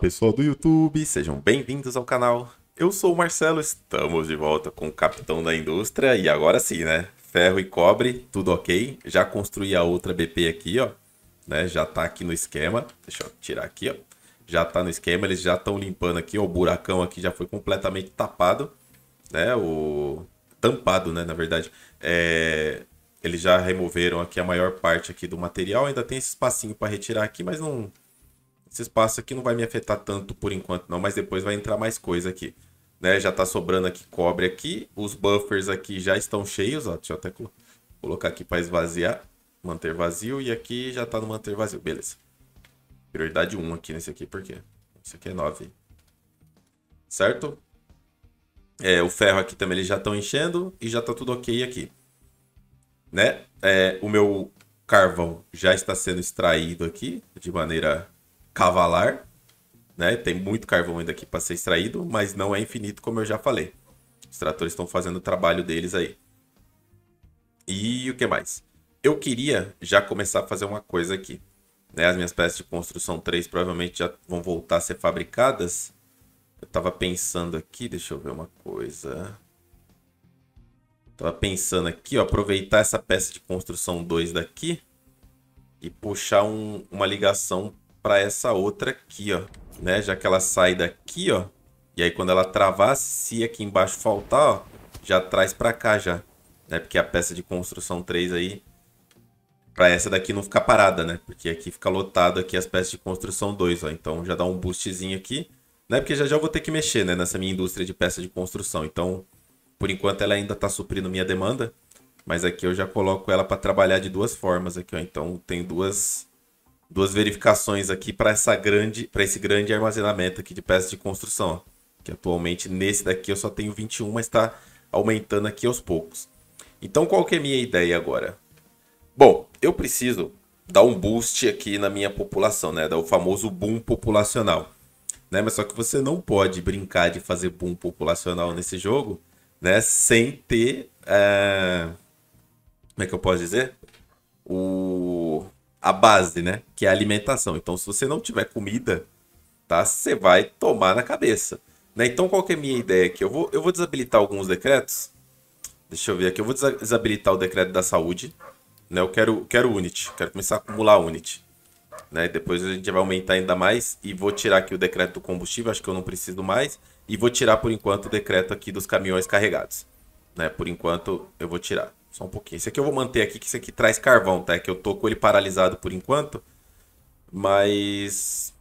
pessoal do YouTube, sejam bem-vindos ao canal. Eu sou o Marcelo, estamos de volta com o Capitão da Indústria e agora sim, né? Ferro e cobre, tudo ok. Já construí a outra BP aqui, ó, né? Já tá aqui no esquema. Deixa eu tirar aqui, ó. Já tá no esquema, eles já estão limpando aqui, ó. O buracão aqui já foi completamente tapado, né? O tampado, né? Na verdade, eles já removeram aqui a maior parte aqui do material. Ainda tem esse espacinho para retirar aqui, mas não. Esse espaço aqui não vai me afetar tanto por enquanto não, mas depois vai entrar mais coisa aqui. Né? Já tá sobrando aqui cobre aqui, os buffers aqui já estão cheios, ó. Deixa eu até colocar aqui para esvaziar, manter vazio, e aqui já tá no manter vazio, beleza. Prioridade 1 aqui nesse aqui, por quê? Esse aqui é 9. Certo? O ferro aqui também eles já estão enchendo e já tá tudo ok aqui. Né? O meu carvão já está sendo extraído aqui de maneira cavalar, né? Tem muito carvão ainda aqui para ser extraído, mas não é infinito, como eu já falei. Os tratores estão fazendo o trabalho deles aí. E o que mais? Eu queria já começar a fazer uma coisa aqui, né? As minhas peças de construção 3 provavelmente já vão voltar a ser fabricadas. Eu tava pensando aqui, deixa eu ver uma coisa. Tava pensando aqui, ó, aproveitar essa peça de construção 2 daqui e puxar uma ligação para essa outra aqui, ó, né? Já que ela sai daqui, ó, e aí quando ela travar, se aqui embaixo faltar, ó, já traz para cá já, né? Porque a peça de construção 3 aí, para essa daqui não ficar parada, né? Porque aqui fica lotado aqui as peças de construção 2, ó, então já dá um boostzinho aqui, né? Porque já vou ter que mexer, né, nessa minha indústria de peça de construção, então por enquanto ela ainda tá suprindo minha demanda, mas aqui eu já coloco ela para trabalhar de duas formas aqui, ó. Então tem duas verificações aqui para esse grande armazenamento aqui de peças de construção, ó. Que atualmente nesse daqui eu só tenho 21, mas está aumentando aqui aos poucos. Então qual que é a minha ideia agora? Bom, eu preciso dar um boost aqui na minha população, né? Dar o famoso boom populacional, né? Mas só que você não pode brincar de fazer boom populacional nesse jogo, né? Sem ter, como é que eu posso dizer? A base, né? Que é a alimentação. Então, se você não tiver comida, tá? Você vai tomar na cabeça, né? Então, qual que é a minha ideia aqui? Eu vou desabilitar alguns decretos. Deixa eu ver aqui. Eu vou desabilitar o decreto da saúde, né? Eu quero Unity. Quero começar a acumular Unity, né? Depois a gente vai aumentar ainda mais. E vou tirar aqui o decreto do combustível. Acho que eu não preciso mais. E vou tirar, por enquanto, o decreto aqui dos caminhões carregados, né? Por enquanto, eu vou tirar. Só um pouquinho. Esse aqui eu vou manter aqui, que esse aqui traz carvão, tá? Que eu tô com ele paralisado por enquanto. Mas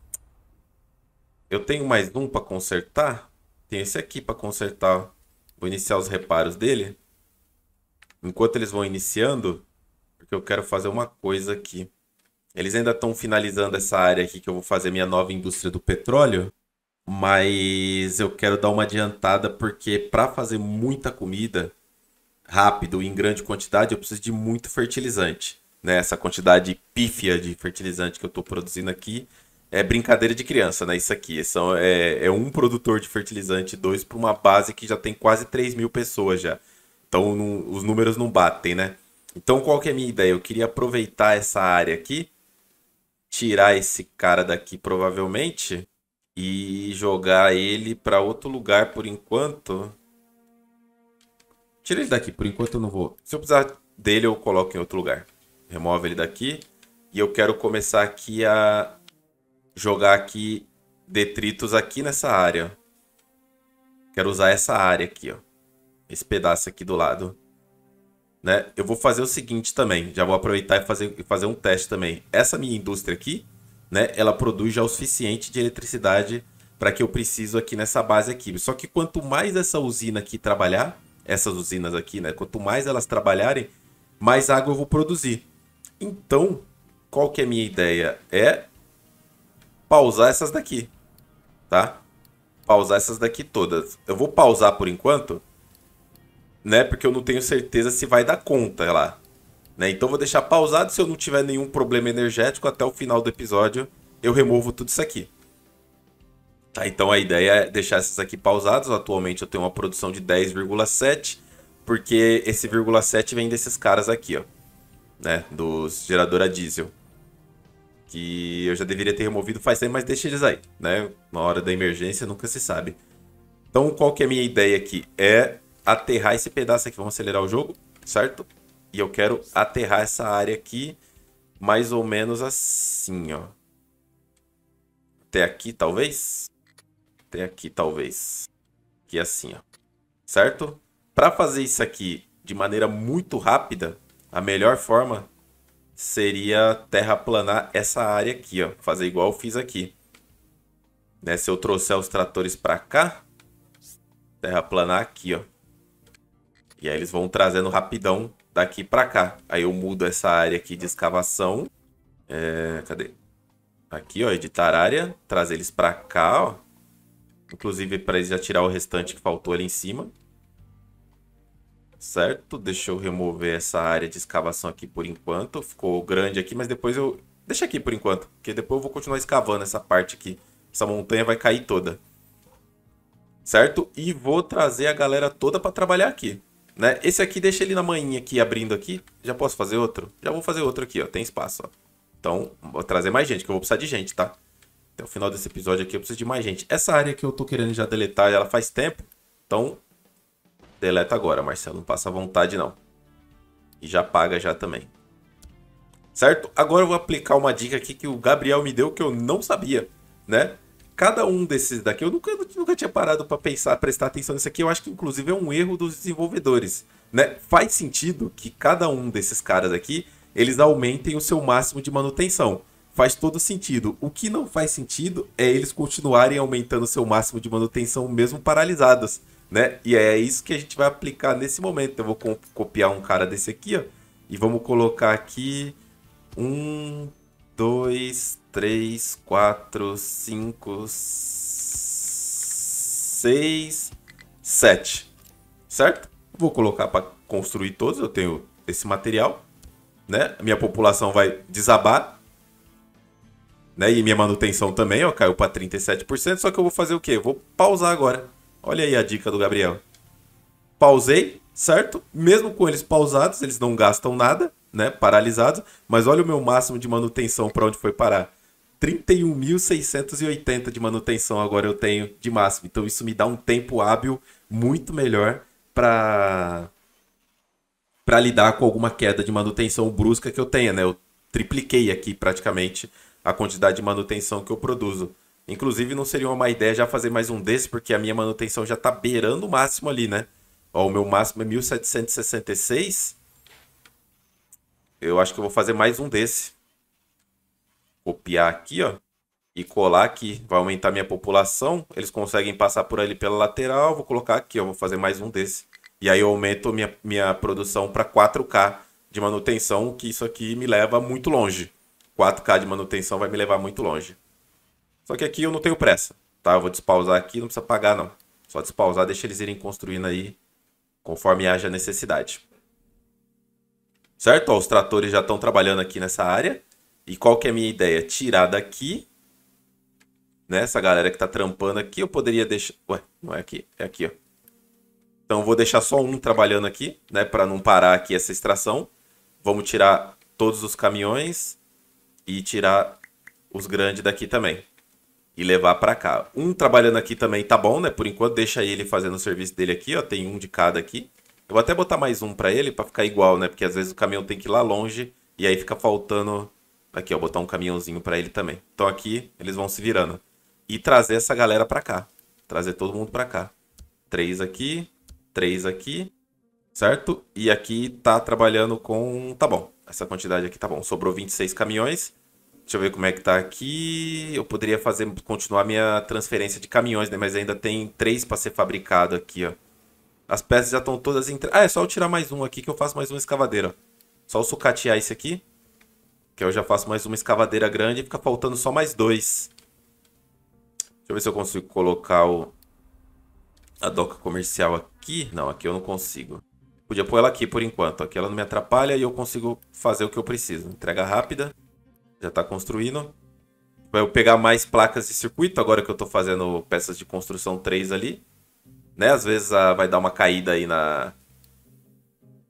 eu tenho mais um para consertar. Tem esse aqui para consertar. Vou iniciar os reparos dele. Enquanto eles vão iniciando, porque eu quero fazer uma coisa aqui. Eles ainda estão finalizando essa área aqui que eu vou fazer minha nova indústria do petróleo. Mas eu quero dar uma adiantada porque para fazer muita comida rápido e em grande quantidade, eu preciso de muito fertilizante, né? Essa quantidade pífia de fertilizante que eu estou produzindo aqui é brincadeira de criança, né? Isso aqui é um produtor de fertilizante, dois para uma base que já tem quase 3.000 pessoas já. Então os números não batem, né? Então qual que é a minha ideia? Eu queria aproveitar essa área aqui, tirar esse cara daqui provavelmente e jogar ele para outro lugar por enquanto. Tira ele daqui, por enquanto eu não vou. Se eu precisar dele, eu coloco em outro lugar. Remove ele daqui. E eu quero começar aqui a jogar aqui detritos aqui nessa área. Quero usar essa área aqui, ó. Esse pedaço aqui do lado, né? Eu vou fazer o seguinte também. Já vou aproveitar e fazer um teste também. Essa minha indústria aqui, né? Ela produz já o suficiente de eletricidade para que eu preciso aqui nessa base aqui. Só que quanto mais essa usina aqui trabalhar, essas usinas aqui, né? Quanto mais elas trabalharem, mais água eu vou produzir. Então, qual que é a minha ideia? É pausar essas daqui, tá? Pausar essas daqui todas. Eu vou pausar por enquanto, né? Porque eu não tenho certeza se vai dar conta lá, né? Então, vou deixar pausado. Se eu não tiver nenhum problema energético, até o final do episódio, eu removo tudo isso aqui. Tá, então a ideia é deixar essas aqui pausadas. Atualmente eu tenho uma produção de 10,7, porque esse 0,7 vem desses caras aqui, ó, né, dos gerador a diesel, que eu já deveria ter removido faz tempo, mas deixa eles aí, né? Na hora da emergência nunca se sabe. Então, qual que é a minha ideia aqui? É aterrar esse pedaço aqui. Vamos acelerar o jogo, certo? E eu quero aterrar essa área aqui mais ou menos assim, ó. Até aqui, talvez? Até aqui, talvez. Aqui assim, ó. Certo? Para fazer isso aqui de maneira muito rápida, a melhor forma seria terraplanar essa área aqui, ó. Fazer igual eu fiz aqui. Né? Se eu trouxer os tratores para cá, terraplanar aqui, ó. E aí eles vão trazendo rapidão daqui para cá. Aí eu mudo essa área aqui de escavação. Cadê? Aqui, ó, editar área. Trazer eles para cá, ó. Inclusive para eles já tirar o restante que faltou ali em cima. Certo? Deixa eu remover essa área de escavação aqui por enquanto. Ficou grande aqui, mas depois eu... Deixa aqui por enquanto, porque depois eu vou continuar escavando essa parte aqui. Essa montanha vai cair toda. Certo? E vou trazer a galera toda para trabalhar aqui. Né? Esse aqui deixa ele na manhinha aqui, abrindo aqui. Já posso fazer outro? Já vou fazer outro aqui, ó. Tem espaço, ó. Então, vou trazer mais gente, que eu vou precisar de gente, tá? Até o final desse episódio aqui eu preciso de mais gente. Essa área que eu tô querendo já deletar, ela faz tempo. Então, deleta agora, Marcelo. Não passa vontade, não. E já paga já também. Certo? Agora eu vou aplicar uma dica aqui que o Gabriel me deu que eu não sabia, né? Cada um desses daqui, eu nunca tinha parado para pensar, prestar atenção nisso aqui. Eu acho que, inclusive, é um erro dos desenvolvedores, né? Faz sentido que cada um desses caras aqui, eles aumentem o seu máximo de manutenção. Faz todo sentido. O que não faz sentido é eles continuarem aumentando o seu máximo de manutenção mesmo paralisados, né? E é isso que a gente vai aplicar nesse momento. Eu vou copiar um cara desse aqui, ó, e vamos colocar aqui 1, 2, 3, 4, 5, 6, 7. Certo? Vou colocar para construir todos. Eu tenho esse material, né? A minha população vai desabar, né? E minha manutenção também, ó, caiu para 37%. Só que eu vou fazer o quê? Eu vou pausar agora. Olha aí a dica do Gabriel. Pausei, certo? Mesmo com eles pausados, eles não gastam nada, né? Paralisados. Mas olha o meu máximo de manutenção para onde foi parar. 31.680 de manutenção agora eu tenho de máximo. Então isso me dá um tempo hábil muito melhor para lidar com alguma queda de manutenção brusca que eu tenha, né? Eu tripliquei aqui praticamente a quantidade de manutenção que eu produzo. Inclusive não seria uma má ideia já fazer mais um desse, porque a minha manutenção já está beirando o máximo ali, né? Ó, o meu máximo é 1.766. Eu acho que eu vou fazer mais um desse. Copiar aqui, ó, e colar aqui. Vai aumentar minha população. Eles conseguem passar por ali pela lateral. Vou colocar aqui, ó, vou fazer mais um desse. E aí eu aumento minha produção para 4K de manutenção, que isso aqui me leva muito longe. 4K de manutenção vai me levar muito longe. Só que aqui eu não tenho pressa, tá? Eu vou despausar aqui, não precisa pagar, não. Só despausar, deixa eles irem construindo aí conforme haja necessidade. Certo? Ó, os tratores já estão trabalhando aqui nessa área. E qual que é a minha ideia? Tirar daqui, né? Essa galera que tá trampando aqui, eu poderia deixar... Ué, não é aqui, é aqui, ó. Então eu vou deixar só um trabalhando aqui, né? Para não parar aqui essa extração. Vamos tirar todos os caminhões e tirar os grandes daqui também. E levar para cá. Um trabalhando aqui também tá bom, né? Por enquanto deixa ele fazendo o serviço dele aqui, ó. Tem um de cada aqui. Eu vou até botar mais um para ele para ficar igual, né? Porque às vezes o caminhão tem que ir lá longe e aí fica faltando... Aqui, ó, botar um caminhãozinho para ele também. Então aqui eles vão se virando. E trazer essa galera para cá. Trazer todo mundo para cá. 3 aqui, 3 aqui, certo? E aqui tá trabalhando com... Tá bom, essa quantidade aqui tá bom. Sobrou 26 caminhões. Deixa eu ver como é que tá aqui. Eu poderia continuar minha transferência de caminhões, né? Mas ainda tem 3 para ser fabricado aqui, ó. As peças já estão todas... Ah, é só eu tirar mais um aqui que eu faço mais uma escavadeira, ó. Só eu sucatear esse aqui. Que eu já faço mais uma escavadeira grande e fica faltando só mais 2. Deixa eu ver se eu consigo colocar a doca comercial aqui. Não, aqui eu não consigo. Podia pôr ela aqui por enquanto. Aqui ela não me atrapalha e eu consigo fazer o que eu preciso. Entrega rápida. Já está construindo. Vai eu pegar mais placas de circuito agora que eu estou fazendo peças de construção 3 ali. Né? Às vezes vai dar uma caída aí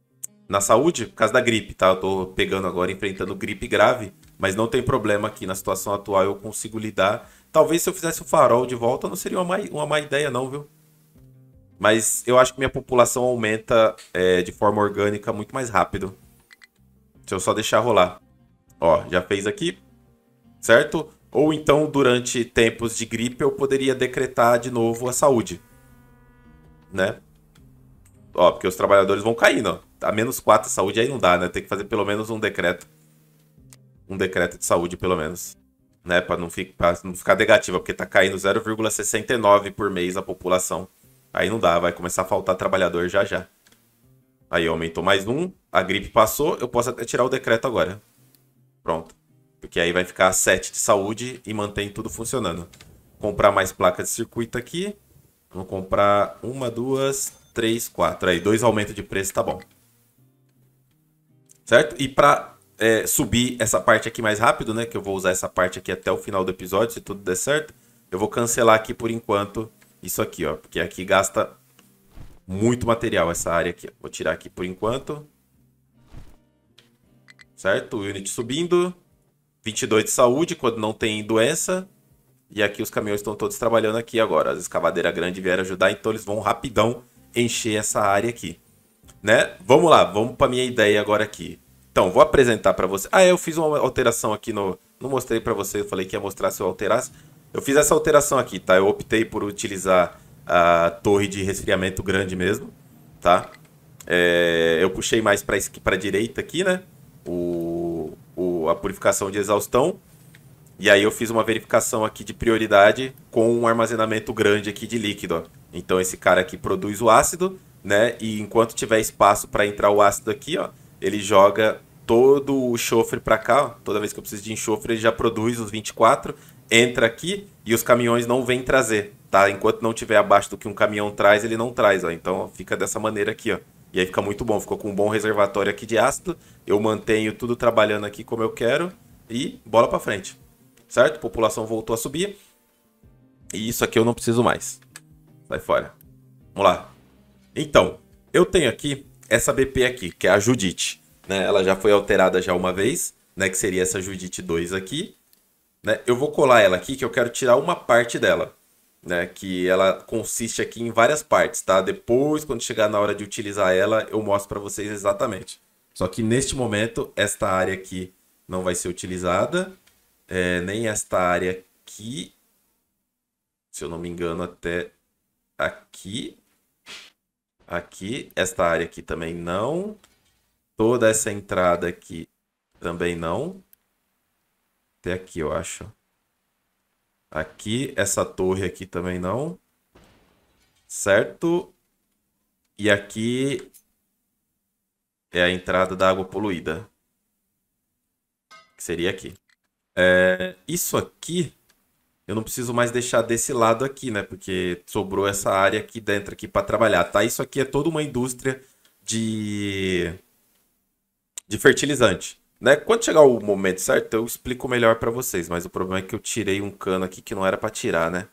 na saúde por causa da gripe, tá? Eu tô pegando agora, enfrentando gripe grave, mas não tem problema aqui na situação atual, eu consigo lidar. Talvez se eu fizesse o farol de volta não seria uma má ideia não, viu? Mas eu acho que minha população aumenta de forma orgânica muito mais rápido. Se eu só deixar rolar. Ó, já fez aqui, certo? Ou então, durante tempos de gripe, eu poderia decretar de novo a saúde, né? Ó, porque os trabalhadores vão caindo, ó. A -4 saúde aí não dá, né? Tem que fazer pelo menos um decreto. Um decreto de saúde, pelo menos. Né? Pra não ficar negativa, porque tá caindo 0,69 por mês a população. Aí não dá, vai começar a faltar trabalhador já já. Aí aumentou mais um, a gripe passou, eu posso até tirar o decreto agora. Pronto. Porque aí vai ficar 7 de saúde e mantém tudo funcionando. Comprar mais placas de circuito aqui. Vamos comprar uma, duas, três, quatro. Aí, 2 aumentos de preço, tá bom. Certo? E para subir essa parte aqui mais rápido, né? Que eu vou usar essa parte aqui até o final do episódio, se tudo der certo. Eu vou cancelar aqui por enquanto isso aqui, ó. Porque aqui gasta muito material essa área aqui. Vou tirar aqui por enquanto. Certo? O unit subindo. 22 de saúde quando não tem doença. E aqui os caminhões estão todos trabalhando aqui agora. As escavadeiras grandes vieram ajudar, então eles vão rapidão encher essa área aqui. Né? Vamos lá, vamos para minha ideia agora aqui. Então, vou apresentar para você. Ah, eu fiz uma alteração aqui no... Não mostrei para você, eu falei que ia mostrar se eu alterasse. Eu fiz essa alteração aqui, tá? Eu optei por utilizar a torre de resfriamento grande mesmo, tá? Eu puxei mais para a direita aqui, né? A purificação de exaustão. E aí eu fiz uma verificação aqui de prioridade com um armazenamento grande aqui de líquido, ó. Então esse cara aqui produz o ácido, né? E enquanto tiver espaço para entrar o ácido aqui, ó, ele joga todo o enxofre para cá, ó. Toda vez que eu preciso de enxofre, ele já produz os 24, entra aqui e os caminhões não vêm trazer, tá? Enquanto não tiver abaixo do que um caminhão traz, ele não traz, ó. Então ó, fica dessa maneira aqui, ó. E aí fica muito bom, ficou com um bom reservatório aqui de ácido. Eu mantenho tudo trabalhando aqui como eu quero e bola para frente. Certo? A população voltou a subir. E isso aqui eu não preciso mais. Sai fora. Vamos lá. Então, eu tenho aqui essa BP aqui, que é a Judite. Né? Ela já foi alterada já uma vez, né? Que seria essa Judite 2 aqui. Né? Eu vou colar ela aqui, que eu quero tirar uma parte dela. Né? Que ela consiste aqui em várias partes, tá? Depois, quando chegar na hora de utilizar ela, eu mostro para vocês exatamente. Só que neste momento, esta área aqui não vai ser utilizada. Nem esta área aqui, se eu não me engano, até aqui. Aqui, esta área aqui também não. Toda essa entrada aqui também não. Até aqui, eu acho. Aqui, essa torre aqui também não. Certo? E aqui é a entrada da água poluída. Que seria aqui. Isso aqui, eu não preciso mais deixar desse lado aqui, né? Porque sobrou essa área aqui dentro aqui para trabalhar, tá? Isso aqui é toda uma indústria de fertilizante, né? Quando chegar o momento certo, eu explico melhor para vocês. Mas o problema é que eu tirei um cano aqui que não era para tirar, né?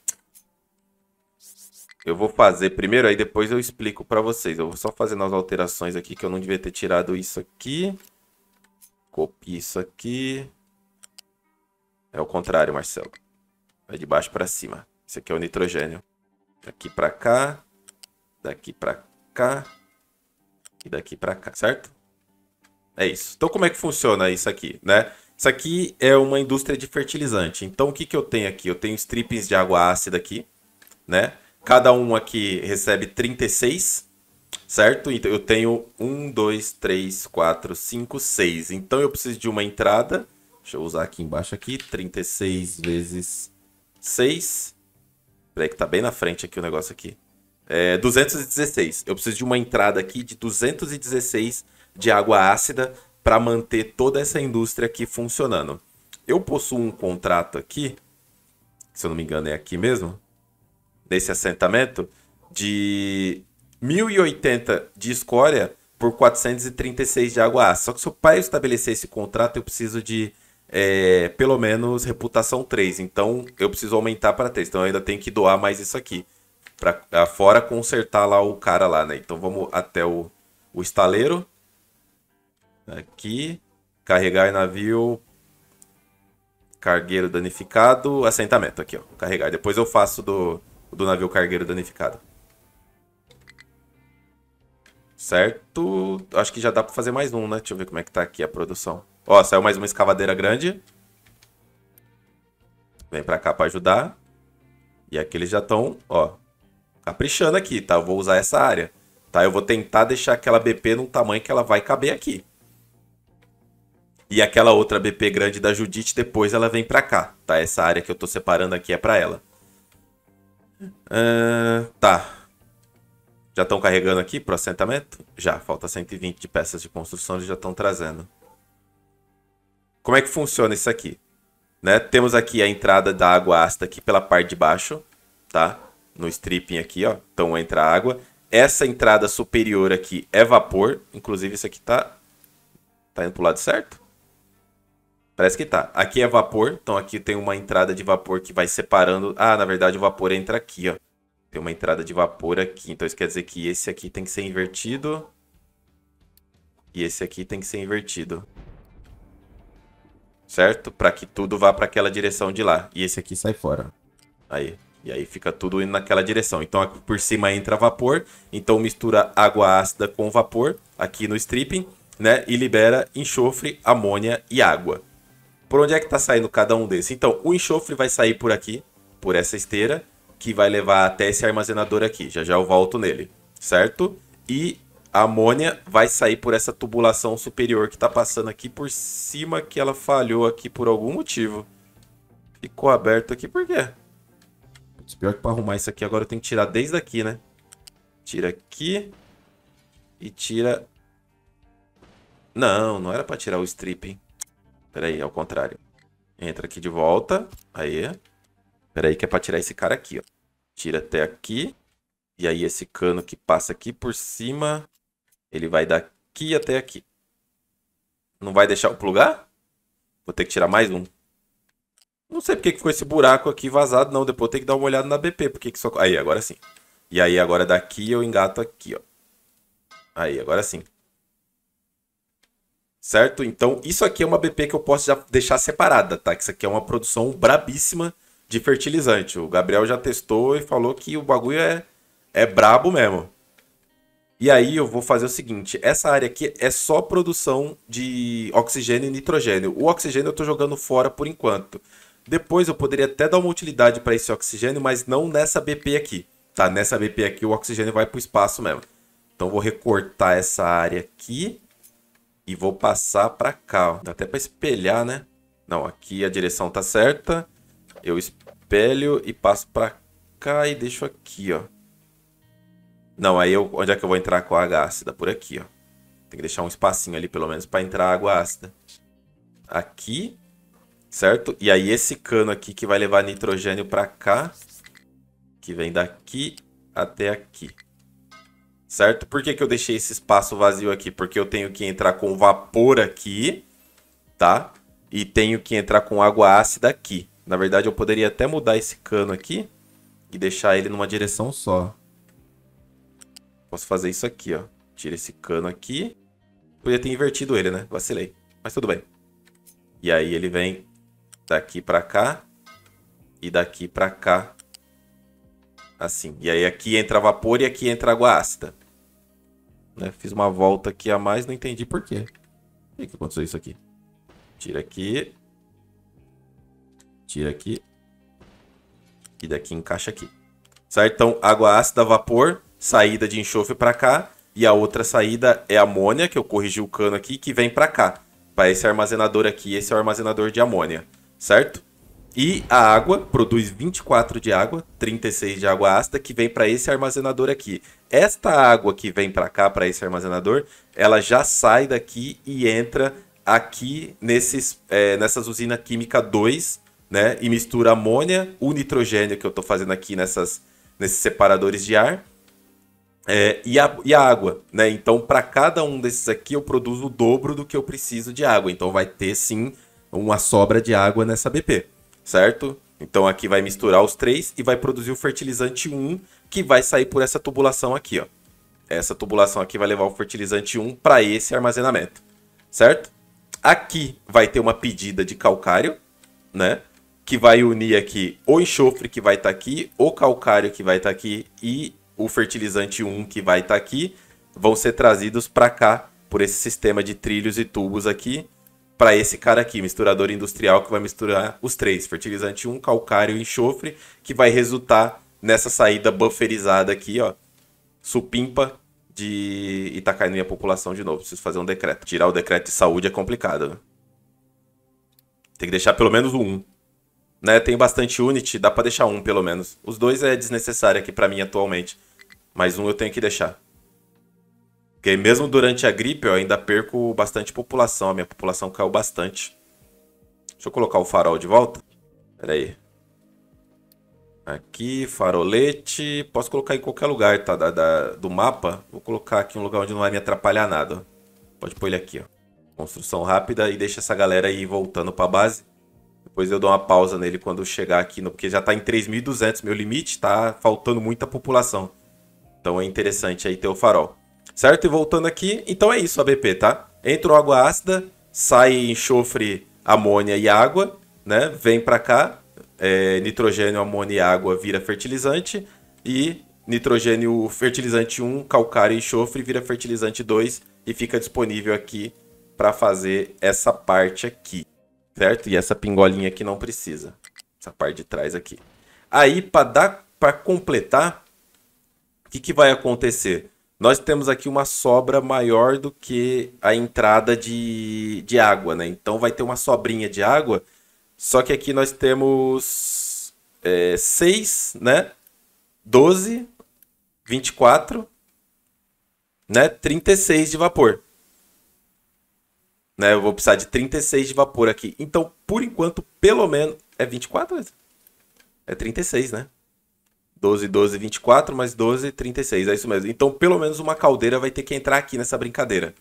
Eu vou fazer primeiro, aí depois eu explico para vocês. Eu vou só fazer as alterações aqui, que eu não devia ter tirado isso aqui. Copie isso aqui. É o contrário, Marcelo. É de baixo para cima. Esse aqui é o nitrogênio. Daqui para cá. Daqui para cá. E daqui para cá, certo? É isso. Então como é que funciona isso aqui, né? Isso aqui é uma indústria de fertilizante. Então o que que eu tenho aqui? Eu tenho strippings de água ácida aqui, né? Cada um aqui recebe 36, certo? Então eu tenho 1, 2, 3, 4, 5, 6. Então eu preciso de uma entrada. Deixa eu usar aqui embaixo aqui. 36 vezes 6. Peraí que tá bem na frente aqui o negócio aqui. 216. Eu preciso de uma entrada aqui de 216 de água ácida para manter toda essa indústria aqui funcionando. Eu possuo um contrato aqui, se eu não me engano é aqui mesmo, nesse assentamento, de 1080 de escória por 436 de água ácida. Só que se eu para estabelecer esse contrato, eu preciso de pelo menos reputação 3. Então eu preciso aumentar para 3. Então eu ainda tenho que doar mais isso aqui. Para fora consertar lá o cara lá, né? Então vamos até o estaleiro. Aqui, carregar navio, cargueiro danificado, assentamento. Aqui, ó, carregar. Depois eu faço do navio cargueiro danificado. Certo? Acho que já dá pra fazer mais um, né? Deixa eu ver como é que tá aqui a produção. Ó, saiu mais uma escavadeira grande. Vem pra cá pra ajudar. E aqui eles já estão, ó, caprichando aqui, tá? Eu vou usar essa área. Tá? Eu vou tentar deixar aquela BP num tamanho que ela vai caber aqui. E aquela outra BP grande da Judite, depois ela vem pra cá, tá? Essa área que eu tô separando aqui é pra ela. Tá. Já estão carregando aqui pro assentamento? Já, falta 120 de peças de construção, eles já estão trazendo. Como é que funciona isso aqui? Né? Temos aqui a entrada da água ácida aqui pela parte de baixo, tá? No stripping aqui, ó. Então entra água. Essa entrada superior aqui é vapor. Inclusive isso aqui tá indo pro lado certo? Parece que tá. Aqui é vapor, então aqui tem uma entrada de vapor que vai separando. Ah, na verdade o vapor entra aqui, ó. Tem uma entrada de vapor aqui. Então isso quer dizer que esse aqui tem que ser invertido. E esse aqui tem que ser invertido. Certo? Para que tudo vá para aquela direção de lá. E esse aqui sai fora. Aí. E aí fica tudo indo naquela direção. Então aqui por cima entra vapor. Então mistura água ácida com vapor aqui no stripping, né? E libera enxofre, amônia e água. Por onde é que está saindo cada um desses? Então o enxofre vai sair por aqui, por essa esteira, que vai levar até esse armazenador aqui. Já já eu volto nele, certo? E a amônia vai sair por essa tubulação superior que está passando aqui por cima, que ela falhou aqui por algum motivo. Ficou aberto aqui por quê? Pior que para arrumar isso aqui agora eu tenho que tirar desde aqui, né? Tira aqui e tira... Não, não era para tirar o stripping. Pera aí, ao contrário. Entra aqui de volta. Aí. Pera aí que é para tirar esse cara aqui, ó. Tira até aqui. E aí esse cano que passa aqui por cima, ele vai daqui até aqui. Não vai deixar eu plugar? Vou ter que tirar mais um. Não sei porque que ficou esse buraco aqui vazado, não. Depois eu tenho que dar uma olhada na BP. Porque que só... Aí, agora sim. E aí agora daqui eu engato aqui, ó. Aí, agora sim. Certo? Então isso aqui é uma BP que eu posso já deixar separada, tá? Que isso aqui é uma produção brabíssima de fertilizante. O Gabriel já testou e falou que o bagulho é brabo mesmo. E aí eu vou fazer o seguinte, essa área aqui é só produção de oxigênio e nitrogênio. O oxigênio eu estou jogando fora por enquanto. Depois eu poderia até dar uma utilidade para esse oxigênio, mas não nessa BP aqui. Tá? Nessa BP aqui o oxigênio vai para o espaço mesmo. Então eu vou recortar essa área aqui e vou passar para cá. Ó. Dá até para espelhar, né? Não, aqui a direção tá certa. Eu espelho e passo para cá e deixo aqui, ó. Não, aí onde é que eu vou entrar com a água ácida? Por aqui, ó. Tem que deixar um espacinho ali, pelo menos, para entrar água ácida. Aqui, certo? E aí esse cano aqui que vai levar nitrogênio para cá, que vem daqui até aqui. Certo? Por que que eu deixei esse espaço vazio aqui? Porque eu tenho que entrar com vapor aqui, tá? E tenho que entrar com água ácida aqui. Na verdade, eu poderia até mudar esse cano aqui e deixar ele numa direção só. Posso fazer isso aqui, ó. Tira esse cano aqui. Podia ter invertido ele, né? Vacilei. Mas tudo bem. E aí ele vem daqui pra cá e daqui pra cá. Assim. E aí aqui entra vapor e aqui entra água ácida. Né? Fiz uma volta aqui a mais, não entendi por quê. Por que aconteceu isso aqui? Tira aqui. Tira aqui. E daqui encaixa aqui. Certo? Então, água ácida, vapor, saída de enxofre para cá. E a outra saída é amônia, que eu corrigi o cano aqui, que vem para cá. Para esse armazenador aqui. Esse é o armazenador de amônia. Certo? E a água produz 24 de água, 36 de água ácida, que vem para esse armazenador aqui. Esta água que vem para cá, para esse armazenador, ela já sai daqui e entra aqui nessas usinas química 2, né? E mistura amônia, o nitrogênio que eu estou fazendo aqui nesses separadores de ar, e a água, né? Então, para cada um desses aqui, eu produzo o dobro do que eu preciso de água. Então, vai ter, sim, uma sobra de água nessa BP, certo? Então, aqui vai misturar os três e vai produzir o fertilizante 1, que vai sair por essa tubulação aqui, ó. Essa tubulação aqui vai levar o fertilizante 1 para esse armazenamento, certo? Aqui vai ter uma pedida de calcário, né? Que vai unir aqui o enxofre que vai estar aqui, o calcário que vai estar aqui e o fertilizante 1 que vai estar aqui. Vão ser trazidos para cá por esse sistema de trilhos e tubos aqui, para esse cara aqui, misturador industrial, que vai misturar os três, fertilizante 1, calcário e enxofre, que vai resultar nessa saída bufferizada aqui, ó, supimpa de... E tá caindo minha população de novo, preciso fazer um decreto. Tirar o decreto de saúde é complicado, né? Tem que deixar pelo menos o 1. Né? Tem bastante unit, dá pra deixar 1 pelo menos. Os 2 é desnecessário aqui pra mim atualmente, mas 1 eu tenho que deixar. Porque mesmo durante a gripe eu ainda perco bastante população, a minha população caiu bastante. Deixa eu colocar o farol de volta. Pera aí. Aqui, farolete. Posso colocar em qualquer lugar, tá? Do mapa. Vou colocar aqui um lugar onde não vai me atrapalhar nada. Pode pôr ele aqui, ó. Construção rápida e deixa essa galera aí voltando pra base. Depois eu dou uma pausa nele quando chegar aqui, porque já tá em 3.200 meu limite, tá faltando muita população. Então é interessante aí ter o farol. Certo? E voltando aqui, então é isso a BP, tá? Entra água ácida, sai enxofre, amônia e água, né? Vem pra cá. Nitrogênio, amônia e água vira fertilizante e nitrogênio, fertilizante 1, calcário e enxofre vira fertilizante 2 e fica disponível aqui para fazer essa parte aqui, certo? E essa pingolinha aqui não precisa, essa parte de trás aqui. Aí para completar, o que vai acontecer? Nós temos aqui uma sobra maior do que a entrada de água, né? Então vai ter uma sobrinha de água. Só que aqui nós temos 6, né? 12, 24, né? 36 de vapor. Né? Eu vou precisar de 36 de vapor aqui. Então, por enquanto, pelo menos... É 24? É 36, né? 12, 12, 24, mais 12, 36. É isso mesmo. Então, pelo menos uma caldeira vai ter que entrar aqui nessa brincadeira.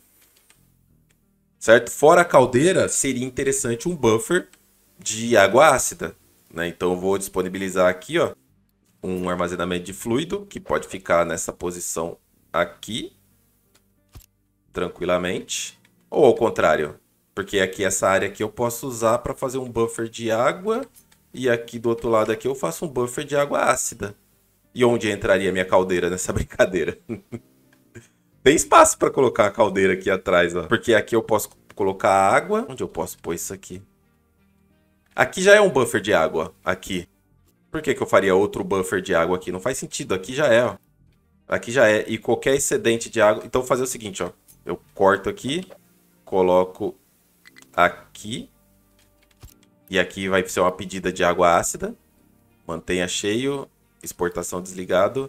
Certo? Fora a caldeira, seria interessante um buffer de água ácida, né? Então eu vou disponibilizar aqui, ó, um armazenamento de fluido que pode ficar nessa posição aqui tranquilamente, ou ao contrário, porque aqui essa área aqui eu posso usar para fazer um buffer de água e aqui do outro lado aqui eu faço um buffer de água ácida. E onde entraria minha caldeira nessa brincadeira? Tem espaço para colocar a caldeira aqui atrás, ó, porque aqui eu posso colocar água. Onde eu posso pôr isso aqui? Aqui já é um buffer de água, aqui. Por que eu faria outro buffer de água aqui? Não faz sentido, aqui já é, ó. Aqui já é, e qualquer excedente de água... Então vou fazer o seguinte, ó. Eu corto aqui, coloco aqui. E aqui vai ser uma pedida de água ácida. Mantenha cheio, exportação desligado.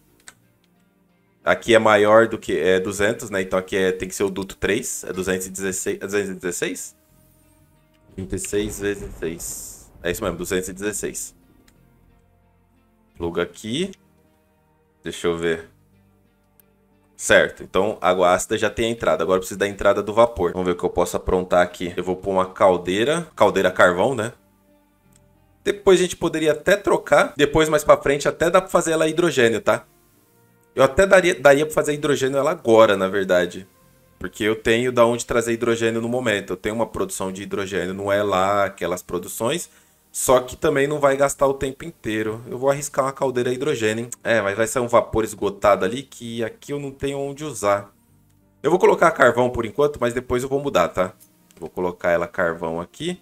Aqui é maior do que 200, né? Então aqui tem que ser o duto 3, é 216. É 216? 36 vezes 6. É isso mesmo, 216. Pluga aqui. Deixa eu ver. Certo, então água ácida já tem a entrada. Agora eu preciso da entrada do vapor. Vamos ver o que eu posso aprontar aqui. Eu vou pôr uma caldeira. Caldeira carvão, né? Depois a gente poderia até trocar. Depois, mais pra frente, até dá pra fazer ela hidrogênio, tá? Eu até daria pra fazer hidrogênio ela agora, na verdade. Porque eu tenho da onde trazer hidrogênio no momento. Eu tenho uma produção de hidrogênio, não é lá aquelas produções. Só que também não vai gastar o tempo inteiro. Eu vou arriscar uma caldeira a hidrogênio. Mas vai sair um vapor esgotado ali que aqui eu não tenho onde usar. Eu vou colocar carvão por enquanto, mas depois eu vou mudar, tá? Vou colocar ela carvão aqui.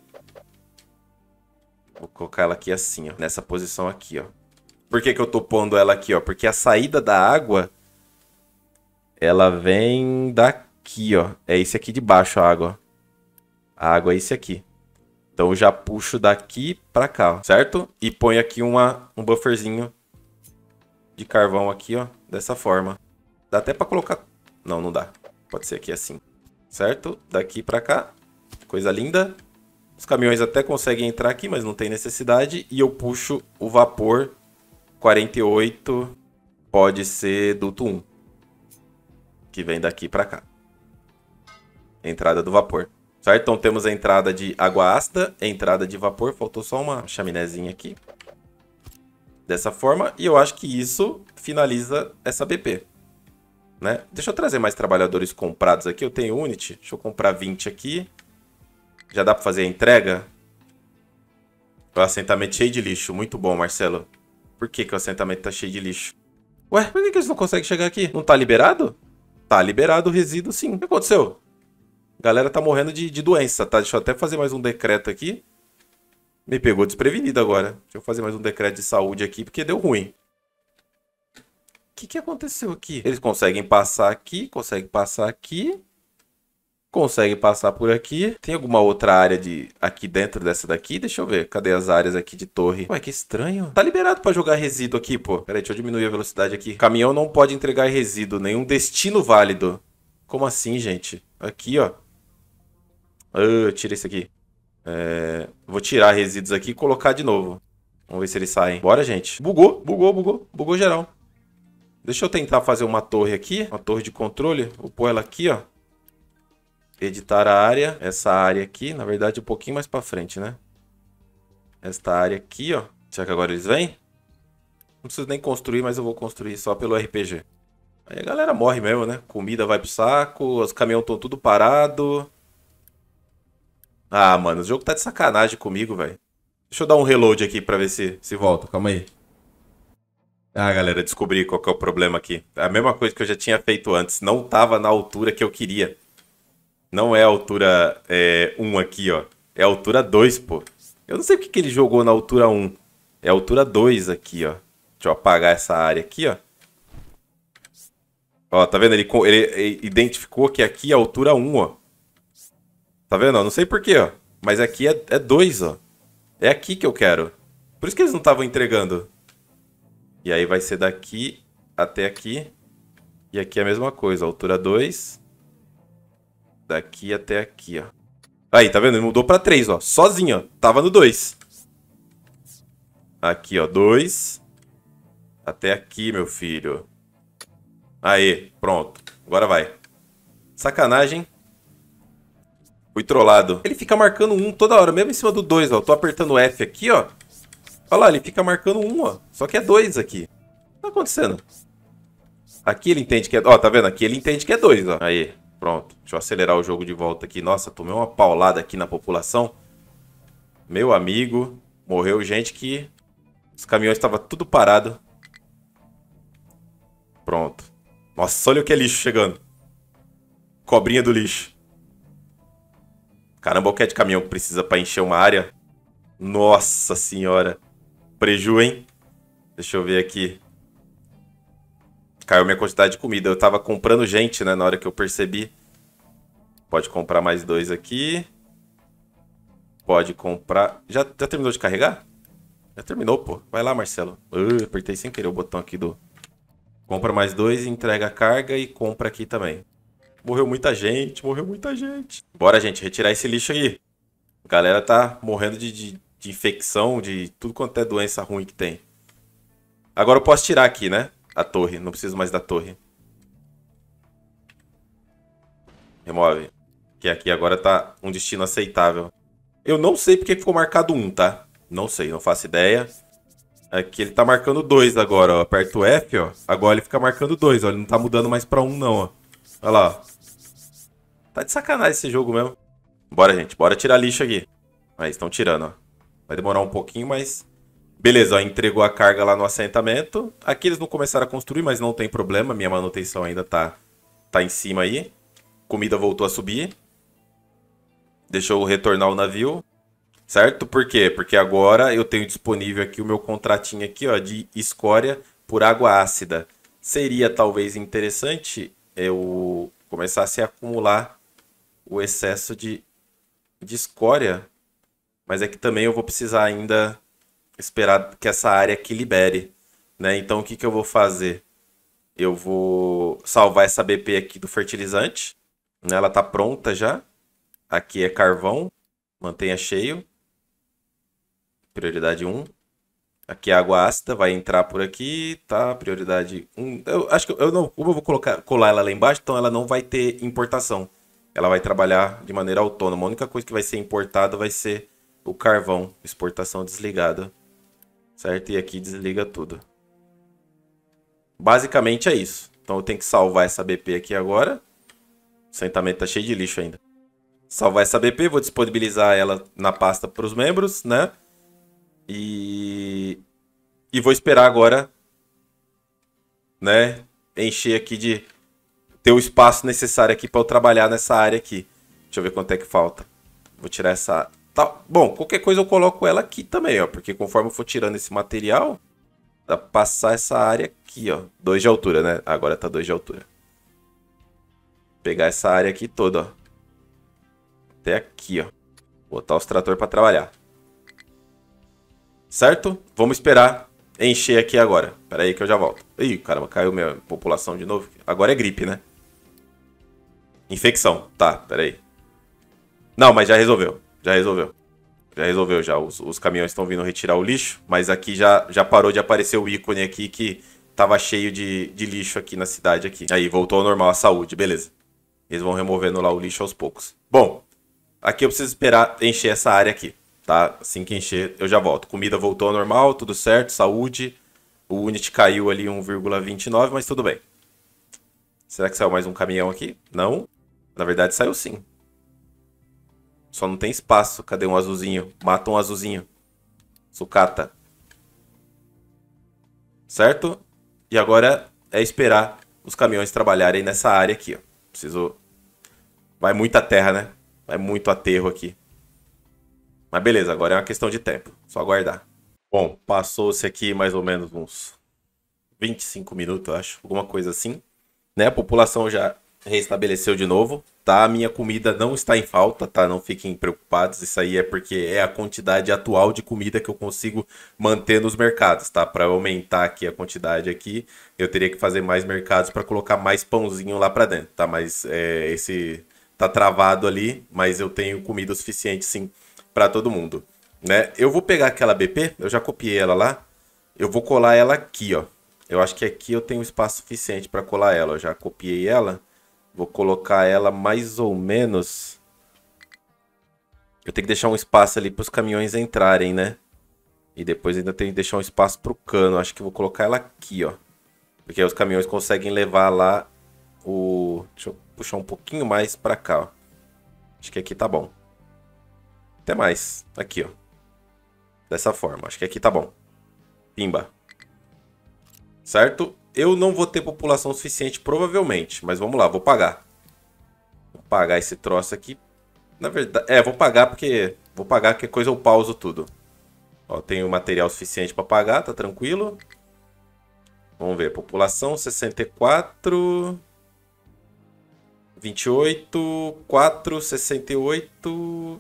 Vou colocar ela aqui assim, ó. Nessa posição aqui, ó. Por que eu tô pondo ela aqui, ó? Porque a saída da água... Ela vem daqui, ó. É esse aqui de baixo a água, ó. A água é esse aqui. Então eu já puxo daqui pra cá, ó, certo? E ponho aqui um bufferzinho de carvão aqui, ó. Dessa forma. Dá até pra colocar... Não, não dá. Pode ser aqui assim. Certo? Daqui pra cá. Coisa linda. Os caminhões até conseguem entrar aqui, mas não tem necessidade. E eu puxo o vapor 48. Pode ser duto 1. Que vem daqui pra cá. Entrada do vapor. Certo? Então temos a entrada de água ácida, entrada de vapor. Faltou só uma chaminézinha aqui. Dessa forma. E eu acho que isso finaliza essa BP. né? Deixa eu trazer mais trabalhadores comprados aqui. Eu tenho Unity. Deixa eu comprar 20 aqui. Já dá pra fazer a entrega? O assentamento cheio de lixo. Muito bom, Marcelo. Por que que o assentamento tá cheio de lixo? Ué, por que que eles não conseguem chegar aqui? Não tá liberado? Tá liberado o resíduo, sim. O que aconteceu? A galera tá morrendo de doença, tá? Deixa eu até fazer mais um decreto aqui. Me pegou desprevenido agora. Deixa eu fazer mais um decreto de saúde aqui, porque deu ruim. O que aconteceu aqui? Eles conseguem passar aqui, conseguem passar aqui. Consegue passar por aqui. Tem alguma outra área aqui dentro dessa daqui? Deixa eu ver. Cadê as áreas aqui de torre? Ué, que estranho. Tá liberado pra jogar resíduo aqui, pô. Pera aí, deixa eu diminuir a velocidade aqui. Caminhão não pode entregar resíduo. Nenhum destino válido. Como assim, gente? Aqui, ó. Tira isso aqui. Vou tirar resíduos aqui e colocar de novo. Vamos ver se eles saem. Bora, gente. Bugou, bugou, bugou. Bugou geral. Deixa eu tentar fazer uma torre aqui. Uma torre de controle. Vou pôr ela aqui, ó. Editar a área. Essa área aqui, na verdade, um pouquinho mais pra frente, né? Esta área aqui, ó. Será que agora eles vêm? Não preciso nem construir, mas eu vou construir só pelo RPG. Aí a galera morre mesmo, né? Comida vai pro saco, os caminhões estão tudo parado. Ah, mano, o jogo tá de sacanagem comigo, velho. Deixa eu dar um reload aqui pra ver se volta. Calma aí. Ah, galera, descobri qual que é o problema aqui. É a mesma coisa que eu já tinha feito antes. Não tava na altura que eu queria. Não é a altura 1 aqui, ó. É a altura 2, pô. Eu não sei porque que ele jogou na altura 1. É a altura 2 aqui, ó. Deixa eu apagar essa área aqui, ó. Ó, tá vendo? Ele identificou que aqui é a altura 1, ó. Tá vendo? Não sei porquê, ó. Mas aqui é 2, ó. É aqui que eu quero. Por isso que eles não estavam entregando. E aí vai ser daqui até aqui. E aqui é a mesma coisa. Altura 2. Daqui até aqui, ó. Aí, tá vendo? Ele mudou pra 3, ó. Sozinho, ó. Tava no 2. Aqui, ó. 2. Até aqui, meu filho. Aí, pronto. Agora vai. Sacanagem. Fui trollado. Ele fica marcando 1 toda hora, mesmo em cima do 2, ó. Eu tô apertando F aqui, ó. Olha lá, ele fica marcando 1, ó. Só que é 2 aqui. O que tá acontecendo? Aqui ele entende que é... Ó, tá vendo? Aqui ele entende que é 2, ó. Aí, pronto. Deixa eu acelerar o jogo de volta aqui. Nossa, tomei uma paulada aqui na população. Meu amigo. Morreu gente que... Os caminhões estavam tudo parado. Pronto. Nossa, olha o que é lixo chegando. Cobrinha do lixo. Caramba, o que é de caminhão que precisa pra encher uma área? Nossa senhora. Preju, hein? Deixa eu ver aqui. Caiu minha quantidade de comida. Eu tava comprando gente, né? Na hora que eu percebi. Pode comprar mais 2 aqui. Pode comprar... Já terminou de carregar? Já terminou, pô. Vai lá, Marcelo. Apertei sem querer o botão aqui do... Compra mais 2, entrega a carga e compra aqui também. Morreu muita gente, morreu muita gente. Bora, gente, retirar esse lixo aí. A galera tá morrendo de infecção, de tudo quanto é doença ruim que tem. Agora eu posso tirar aqui, né? A torre, não preciso mais da torre. Remove. Que aqui agora tá um destino aceitável. Eu não sei porque ficou marcado 1, tá? Não sei, não faço ideia. Aqui ele tá marcando 2 agora, ó. Aperto o F, ó. Agora ele fica marcando 2, ó. Ele não tá mudando mais pra 1, não, ó. Olha lá, ó. Tá de sacanagem esse jogo mesmo. Bora, gente. Bora tirar lixo aqui. Aí, estão tirando, ó. Vai demorar um pouquinho, mas... Beleza, ó. Entregou a carga lá no assentamento. Aqui eles não começaram a construir, mas não tem problema. Minha manutenção ainda tá em cima aí. Comida voltou a subir. Deixa eu retornar o navio. Certo? Por quê? Porque agora eu tenho disponível aqui o meu contratinho aqui, ó, de escória por água ácida. Seria talvez interessante eu começasse a acumular o excesso de escória. Mas é que também eu vou precisar ainda esperar que essa área aqui libere, né? Então o que eu vou fazer? Eu vou salvar essa BP aqui do fertilizante, né? Ela tá pronta já. Aqui é carvão, mantenha cheio. Prioridade 1. Aqui é água ácida, vai entrar por aqui, tá? Prioridade 1. Eu acho que eu não, como eu vou colar ela lá embaixo, então ela não vai ter importação. Ela vai trabalhar de maneira autônoma. A única coisa que vai ser importada vai ser o carvão. Exportação desligada. Certo? E aqui desliga tudo. Basicamente é isso. Então eu tenho que salvar essa BP aqui agora. O assentamento tá cheio de lixo ainda. Salvar essa BP, vou disponibilizar ela na pasta para os membros, né? E vou esperar agora, né? Encher aqui de ter o espaço necessário aqui para eu trabalhar nessa área aqui. Deixa eu ver quanto é que falta. Vou tirar essa... Tá. Bom, qualquer coisa eu coloco ela aqui também, ó. Porque conforme eu for tirando esse material, dá pra passar essa área aqui, ó. 2 de altura, né? Agora tá 2 de altura. Pegar essa área aqui toda, ó. Até aqui, ó. Botar os tratores para trabalhar. Certo? Vamos esperar encher aqui agora. Pera aí que eu já volto. Ih, caramba, caiu minha população de novo. Agora é gripe, né? Infecção. Tá, pera aí. Não, mas já resolveu. Já resolveu. Já resolveu, já. Os caminhões estão vindo retirar o lixo. Mas aqui já parou de aparecer o ícone aqui que tava cheio de lixo aqui na cidade aqui. Aí, voltou ao normal a saúde. Beleza. Eles vão removendo lá o lixo aos poucos. Bom, aqui eu preciso esperar encher essa área aqui, tá? Assim que encher, eu já volto. Comida voltou ao normal, tudo certo, saúde. O Unity caiu ali 1,29, mas tudo bem. Será que saiu mais um caminhão aqui? Não. Na verdade, saiu sim. Só não tem espaço. Cadê um azulzinho? Mata um azulzinho. Sucata. Certo? E agora é esperar os caminhões trabalharem nessa área aqui, ó. Preciso... Vai muita terra, né? Vai muito aterro aqui. Mas beleza, agora é uma questão de tempo. Só aguardar. Bom, passou-se aqui mais ou menos uns 25 minutos, eu acho. Alguma coisa assim. Né? A população já restabeleceu de novo. Tá? A minha comida não está em falta, tá? Não fiquem preocupados. Isso aí é porque é a quantidade atual de comida que eu consigo manter nos mercados, tá? Para aumentar aqui a quantidade aqui, eu teria que fazer mais mercados para colocar mais pãozinho lá para dentro, tá? Mas esse tá travado ali, mas eu tenho comida o suficiente sim para todo mundo, né? Eu vou pegar aquela BP, eu já copiei ela lá, eu vou colar ela aqui, ó. Eu acho que aqui eu tenho espaço suficiente para colar ela, eu já copiei ela. Vou colocar ela mais ou menos... Eu tenho que deixar um espaço ali para os caminhões entrarem, né? E depois ainda tenho que deixar um espaço para o cano. Acho que vou colocar ela aqui, ó. Porque aí os caminhões conseguem levar lá o... Deixa eu puxar um pouquinho mais para cá, ó. Acho que aqui tá bom. Até mais. Aqui, ó. Dessa forma. Acho que aqui tá bom. Pimba. Certo? Eu não vou ter população suficiente, provavelmente. Mas vamos lá, vou pagar. Vou pagar esse troço aqui. Na verdade, vou pagar porque... Vou pagar que coisa eu pauso tudo. Ó, tenho material suficiente para pagar, tá tranquilo. Vamos ver, população 64... 28... 4... 68...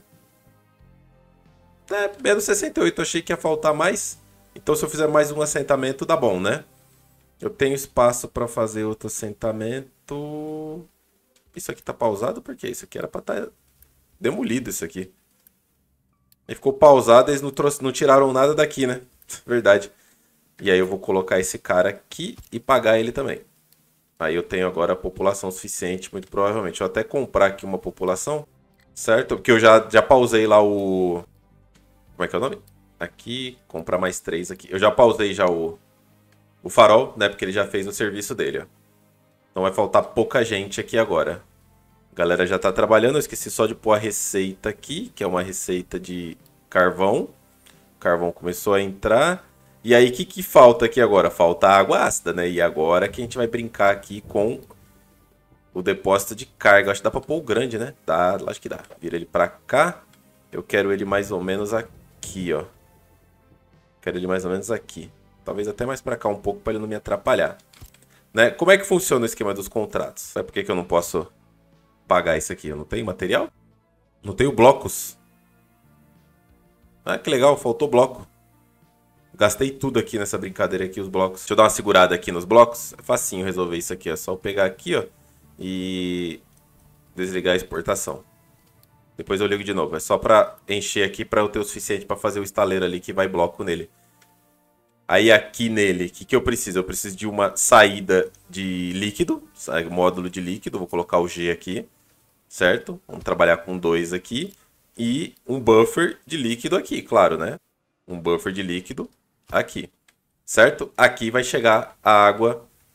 Menos 68, eu achei que ia faltar mais. Então se eu fizer mais um assentamento, dá bom, né? Eu tenho espaço para fazer outro assentamento. Isso aqui tá pausado porque isso aqui era para estar demolido isso aqui. E ficou pausado, eles não tiraram nada daqui, né? Verdade. E aí eu vou colocar esse cara aqui e pagar ele também. Aí eu tenho agora a população suficiente, muito provavelmente. Vou até comprar aqui uma população, certo? Porque eu já pausei lá o... Como é que é o nome? Aqui, comprar mais 3 aqui. Eu já pausei já o farol, né? Porque ele já fez o serviço dele, ó. Então vai faltar pouca gente aqui agora. A galera já tá trabalhando. Eu esqueci só de pôr a receita aqui, que é uma receita de carvão. O carvão começou a entrar. E aí, o que falta aqui agora? Falta água ácida, né? E agora que a gente vai brincar aqui com o depósito de carga. Acho que dá pra pôr o grande, né? Dá, acho que dá. Vira ele pra cá. Eu quero ele mais ou menos aqui, ó. Quero ele mais ou menos aqui. Talvez até mais pra cá um pouco pra ele não me atrapalhar. Né? Como é que funciona o esquema dos contratos? Sabe por que eu não posso pagar isso aqui? Eu não tenho material? Não tenho blocos. Ah, que legal, faltou bloco. Gastei tudo aqui nessa brincadeira aqui, os blocos. Deixa eu dar uma segurada aqui nos blocos. É facinho resolver isso aqui, é só eu pegar aqui, ó. E desligar a exportação. Depois eu ligo de novo. É só pra encher aqui pra eu ter o suficiente pra fazer o estaleiro ali que vai bloco nele. Aí aqui nele, o que eu preciso? Eu preciso de uma saída de líquido, módulo de líquido, vou colocar o G aqui, certo? Vamos trabalhar com 2 aqui. E um buffer de líquido aqui, claro, né? Um buffer de líquido aqui, certo? Aqui vai chegar a água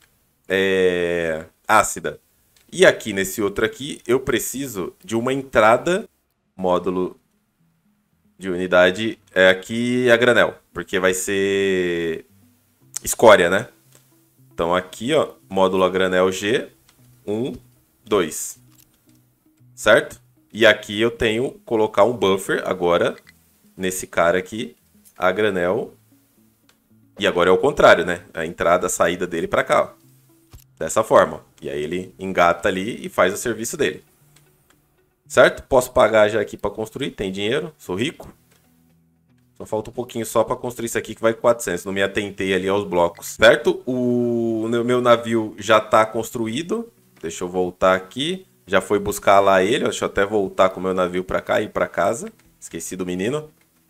ácida. E aqui nesse outro aqui, eu preciso de uma entrada, módulo de unidade, aqui a granel, porque vai ser escória, né? Então aqui, ó, módulo a granel G, 1, 2, certo? E aqui eu tenho colocar um buffer agora nesse cara aqui, a granel. E agora é o contrário, né? A entrada, a saída dele para cá, ó. Dessa forma. E aí ele engata ali e faz o serviço dele. Certo? Posso pagar já aqui para construir. Tem dinheiro. Sou rico. Só falta um pouquinho só para construir isso aqui que vai 400. Não me atentei ali aos blocos. Certo? O meu navio já está construído. Deixa eu voltar aqui. Já foi buscar lá ele. Deixa eu até voltar com o meu navio para cá e ir para casa. Esqueci do menino.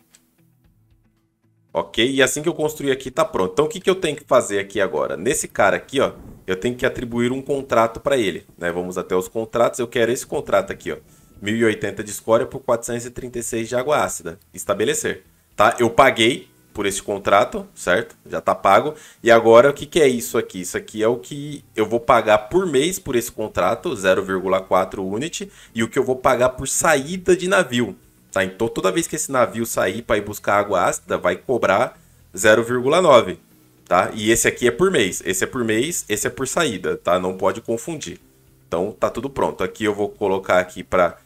Ok? E assim que eu construir aqui tá pronto. Então o que eu tenho que fazer aqui agora? Nesse cara aqui, ó. Eu tenho que atribuir um contrato para ele, né? Vamos até os contratos. Eu quero esse contrato aqui, ó. 1080 de escória por 436 de água ácida. Estabelecer. Tá? Eu paguei por esse contrato, certo? Já tá pago. E agora o que é isso aqui? Isso aqui é o que eu vou pagar por mês por esse contrato, 0,4 unit. E o que eu vou pagar por saída de navio. Tá? Então toda vez que esse navio sair para ir buscar água ácida, vai cobrar 0,9. Tá? E esse aqui é por mês. Esse é por mês, esse é por saída, tá? Não pode confundir. Então tá tudo pronto. Aqui eu vou colocar aqui para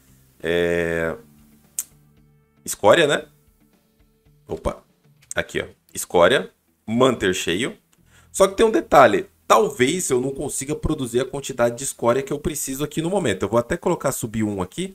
escória, né? Opa, aqui ó, escória, manter cheio. Só que tem um detalhe, talvez eu não consiga produzir a quantidade de escória que eu preciso aqui no momento. Eu vou até colocar sub 1 aqui,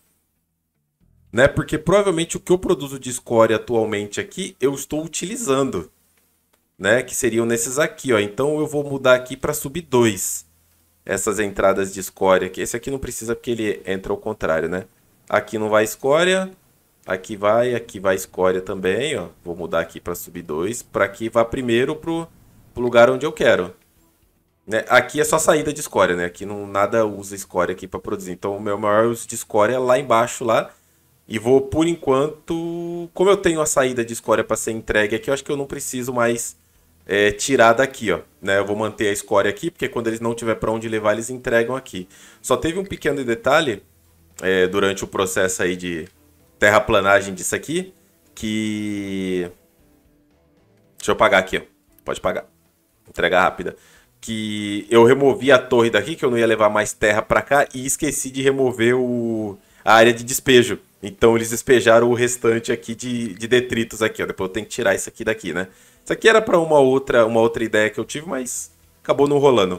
né? Porque provavelmente o que eu produzo de escória atualmente aqui, eu estou utilizando, né? Que seriam nesses aqui, ó. Então eu vou mudar aqui para sub 2. Essas entradas de escória aqui. Esse aqui não precisa porque ele entra ao contrário, né? Aqui não vai escória. Aqui vai escória também, ó. Vou mudar aqui para sub 2, para que vá primeiro pro lugar onde eu quero. Né? Aqui é só saída de escória, né? Aqui não nada usa escória aqui para produzir. Então o meu maior uso de escória é lá embaixo lá. E vou por enquanto, como eu tenho a saída de escória para ser entregue aqui, eu acho que eu não preciso mais tirar daqui, ó. Né? Eu vou manter a escória aqui, porque quando eles não tiver para onde levar, eles entregam aqui. Só teve um pequeno detalhe durante o processo aí de terraplanagem disso aqui, que... Deixa eu pagar aqui, ó. Pode pagar. Entrega rápida. Que eu removi a torre daqui, que eu não ia levar mais terra pra cá, e esqueci de remover a área de despejo. Então eles despejaram o restante aqui de detritos aqui, ó. Depois eu tenho que tirar isso aqui daqui, né? Isso aqui era pra uma outra ideia que eu tive, mas acabou não rolando.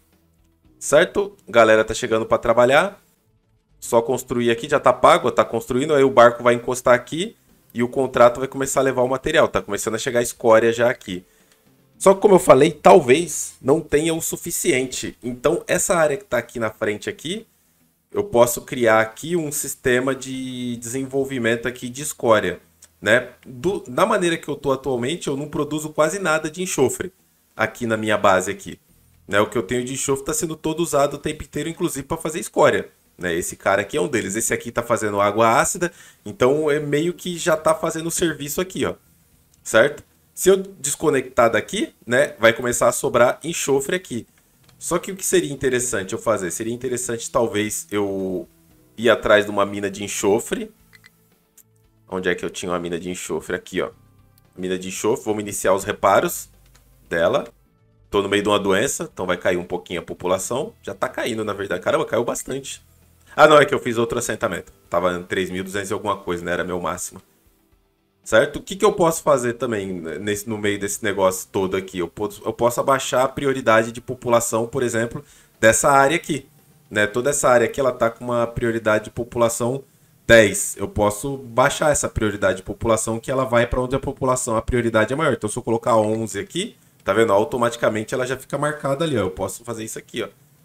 Certo? Galera tá chegando pra trabalhar. Só construir aqui, já tá pago, tá construindo, aí o barco vai encostar aqui e o contrato vai começar a levar o material. Tá começando a chegar escória já aqui. Só que como eu falei, talvez não tenha o suficiente. Então essa área que tá aqui na frente aqui, eu posso criar aqui um sistema de desenvolvimento aqui de escória. Né? Da maneira que eu tô atualmente, eu não produzo quase nada de enxofre aqui na minha base aqui. Né? O que eu tenho de enxofre está sendo todo usado o tempo inteiro, inclusive para fazer escória. Né? Esse cara aqui é um deles. Esse aqui está fazendo água ácida, então é meio que já está fazendo o serviço aqui, ó. Certo? Se eu desconectar daqui, né, vai começar a sobrar enxofre aqui. Só que o que seria interessante eu fazer? Seria interessante talvez eu ir atrás de uma mina de enxofre. Onde é que eu tinha uma mina de enxofre? Aqui, ó. Mina de enxofre. Vamos iniciar os reparos dela. Tô no meio de uma doença, então vai cair um pouquinho a população. Já tá caindo, na verdade. Caramba, caiu bastante. Ah, não, é que eu fiz outro assentamento. Tava em 3.200 e alguma coisa, né? Era meu máximo. Certo? O que eu posso fazer também no meio desse negócio todo aqui? Eu posso abaixar a prioridade de população, por exemplo, dessa área aqui. Né? Toda essa área aqui, ela tá com uma prioridade de população 10. Eu posso baixar essa prioridade de população, que ela vai para onde a prioridade é maior. Então, se eu colocar 11 aqui, tá vendo? Automaticamente ela já fica marcada ali, ó. Eu posso fazer isso aqui, ó.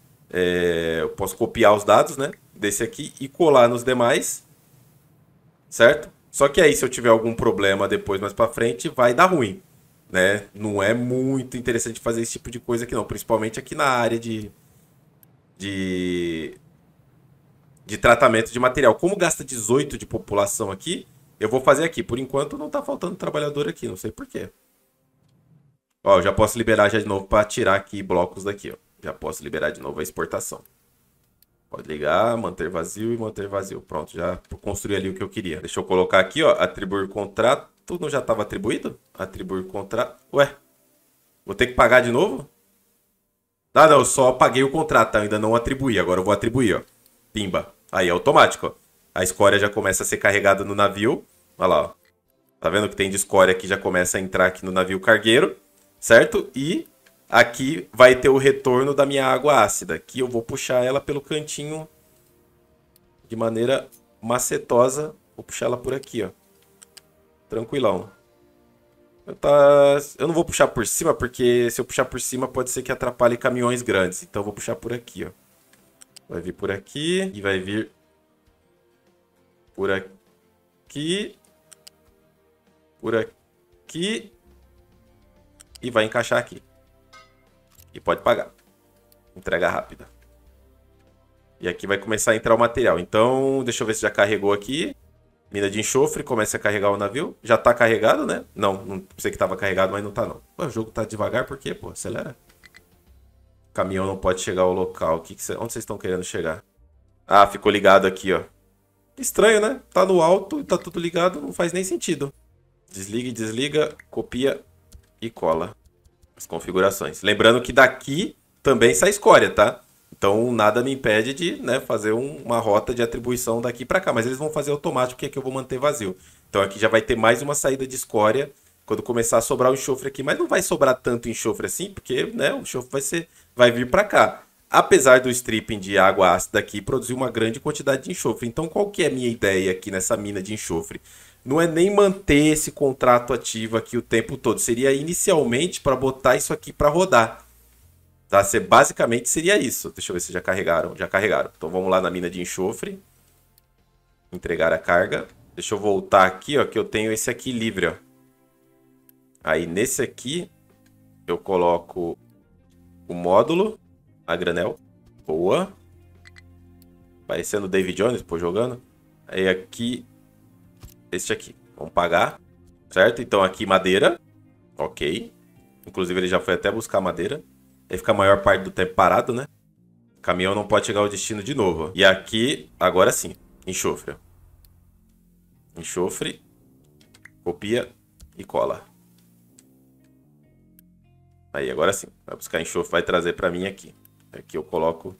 Eu posso copiar os dados, né, desse aqui e colar nos demais, certo? Só que aí se eu tiver algum problema depois mais pra frente, vai dar ruim, né? Não é muito interessante fazer esse tipo de coisa aqui não, principalmente aqui na área de tratamento de material. Como gasta 18 de população aqui, eu vou fazer aqui. Por enquanto não tá faltando trabalhador aqui, não sei porquê. Ó, eu já posso liberar já de novo para tirar aqui blocos daqui, ó. Já posso liberar de novo a exportação. Pode ligar, manter vazio e manter vazio. Pronto, já construí ali o que eu queria. Deixa eu colocar aqui, ó, atribuir contrato. Não já estava atribuído? Atribuir contrato. Ué, vou ter que pagar de novo? Ah, não, eu só paguei o contrato, tá? Eu ainda não atribuí. Agora eu vou atribuir, ó. Pimba. Aí, é automático, ó. A escória já começa a ser carregada no navio. Olha lá, ó. Tá vendo que tem de escória aqui, já começa a entrar aqui no navio cargueiro, certo? E aqui vai ter o retorno da minha água ácida. Aqui eu vou puxar ela pelo cantinho de maneira macetosa. Vou puxar ela por aqui, ó. Tranquilão. Eu não vou puxar por cima, porque se eu puxar por cima pode ser que atrapalhe caminhões grandes. Então eu vou puxar por aqui, ó. Vai vir por aqui e vai vir por aqui. Por aqui. E vai encaixar aqui. E pode pagar. Entrega rápida. E aqui vai começar a entrar o material. Então, deixa eu ver se já carregou aqui. Mina de enxofre, começa a carregar o navio. Já tá carregado, né? Não pensei que tava carregado, mas não tá não. Ué, o jogo tá devagar, por quê, pô? Acelera. O caminhão não pode chegar ao local. Onde vocês estão querendo chegar? Ah, ficou ligado aqui, ó. Estranho, né? Tá no alto e tá tudo ligado, não faz nem sentido. Desliga e desliga, copia e cola as configurações. Lembrando que daqui também sai escória, tá? Então nada me impede de, né, fazer uma rota de atribuição daqui para cá. Mas eles vão fazer automático, porque aqui eu vou manter vazio. Então aqui já vai ter mais uma saída de escória quando começar a sobrar o enxofre aqui. Mas não vai sobrar tanto enxofre assim, porque, né, o enxofre vai vir para cá. Apesar do stripping de água ácida aqui produzir uma grande quantidade de enxofre. Então qual que é a minha ideia aqui nessa mina de enxofre? Não é nem manter esse contrato ativo aqui o tempo todo. Seria inicialmente para botar isso aqui para rodar. Tá? Basicamente seria isso. Deixa eu ver se já carregaram. Já carregaram. Então vamos lá na mina de enxofre. Entregar a carga. Deixa eu voltar aqui, ó, que eu tenho esse aqui livre, ó. Aí nesse aqui eu coloco o módulo, a granel. Boa. Parecendo o David Jones, pô, jogando. Aí aqui, este aqui. Vamos pagar, certo? Então aqui madeira. Ok. Inclusive ele já foi até buscar madeira. Ele fica a maior parte do tempo parado, né? O caminhão não pode chegar ao destino de novo. E aqui, agora sim, enxofre. Enxofre, copia e cola. Aí, agora sim. Vai buscar enxofre, vai trazer para mim aqui. Aqui eu coloco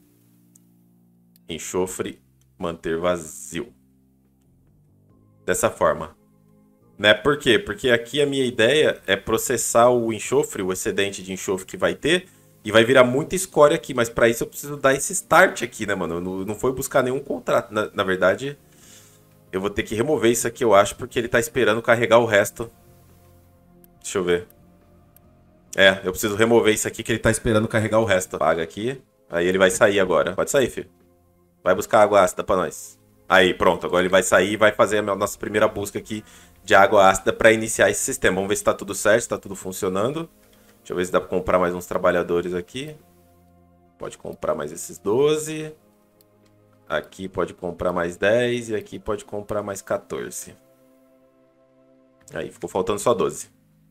enxofre, manter vazio. Dessa forma. Né? Por quê? Porque aqui a minha ideia é processar o enxofre, o excedente de enxofre que vai ter, e vai virar muita escória aqui, mas para isso eu preciso dar esse start aqui, né, mano? Não foi buscar nenhum contrato. Na verdade, eu vou ter que remover isso aqui, eu acho, porque ele tá esperando carregar o resto. Deixa eu ver. É, eu preciso remover isso aqui que ele tá esperando carregar o resto. Paga aqui, aí ele vai sair agora. Pode sair, filho. Vai buscar água ácida pra nós. Aí, pronto, agora ele vai sair e vai fazer a nossa primeira busca aqui de água ácida para iniciar esse sistema. Vamos ver se está tudo certo, se está tudo funcionando. Deixa eu ver se dá para comprar mais uns trabalhadores aqui. Pode comprar mais esses 12. Aqui pode comprar mais 10 e aqui pode comprar mais 14. Aí, ficou faltando só 12.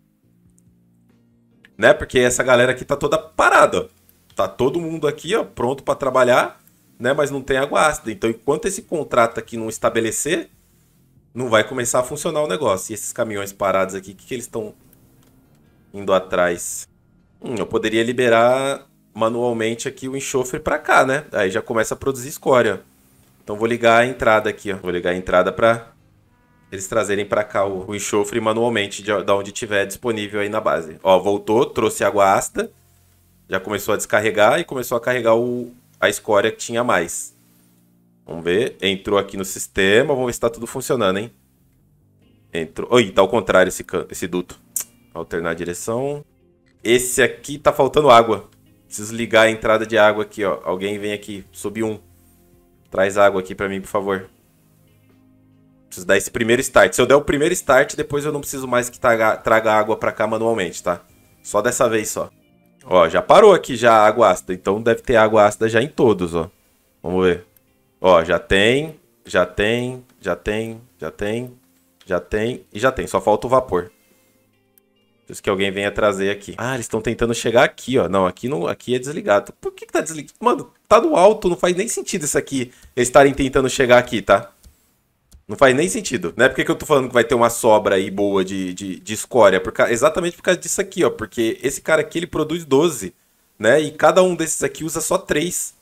Né? Porque essa galera aqui tá toda parada, ó. Tá todo mundo aqui, ó, pronto para trabalhar, né? Mas não tem água ácida. Então, enquanto esse contrato aqui não estabelecer, não vai começar a funcionar o negócio. E esses caminhões parados aqui, o que eles estão indo atrás? Eu poderia liberar manualmente aqui o enxofre para cá, né? Aí já começa a produzir escória. Então vou ligar a entrada aqui, ó. Vou ligar a entrada para eles trazerem para cá o enxofre manualmente de onde tiver disponível aí na base. Ó, voltou, trouxe água ácida. Já começou a descarregar e começou a carregar a escória que tinha mais. Vamos ver. Entrou aqui no sistema. Vamos ver se tá tudo funcionando, hein? Entrou. Oi, tá ao contrário esse duto. Alternar a direção. Esse aqui tá faltando água. Preciso ligar a entrada de água aqui, ó. Alguém vem aqui. Sub 1. Traz água aqui pra mim, por favor. Preciso dar esse primeiro start. Se eu der o primeiro start, depois eu não preciso mais que traga água pra cá manualmente, tá? Só dessa vez só. Ó, já parou aqui já a água ácida. Então deve ter água ácida já em todos, ó. Vamos ver. Ó, já tem e já tem. Só falta o vapor. Preciso que alguém venha trazer aqui. Ah, eles estão tentando chegar aqui, ó. Não, aqui não, aqui é desligado. Por que tá desligado? Mano, tá no alto, não faz nem sentido isso aqui. Eles estarem tentando chegar aqui, tá? Não faz nem sentido. Não é porque que eu tô falando que vai ter uma sobra aí boa de escória. Exatamente por causa disso aqui, ó. Porque esse cara aqui, ele produz 12, né? E cada um desses aqui usa só 3.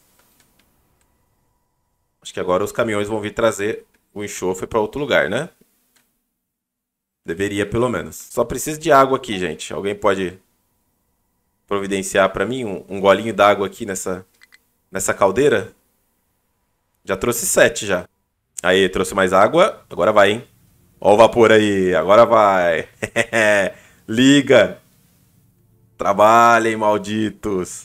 Acho que agora os caminhões vão vir trazer o enxofre pra outro lugar, né? Deveria, pelo menos. Só preciso de água aqui, gente. Alguém pode providenciar pra mim um golinho d'água aqui nessa caldeira? Já trouxe 7 já. Aí, trouxe mais água. Agora vai, hein? Ó o vapor aí. Agora vai. Liga. Trabalhem, malditos.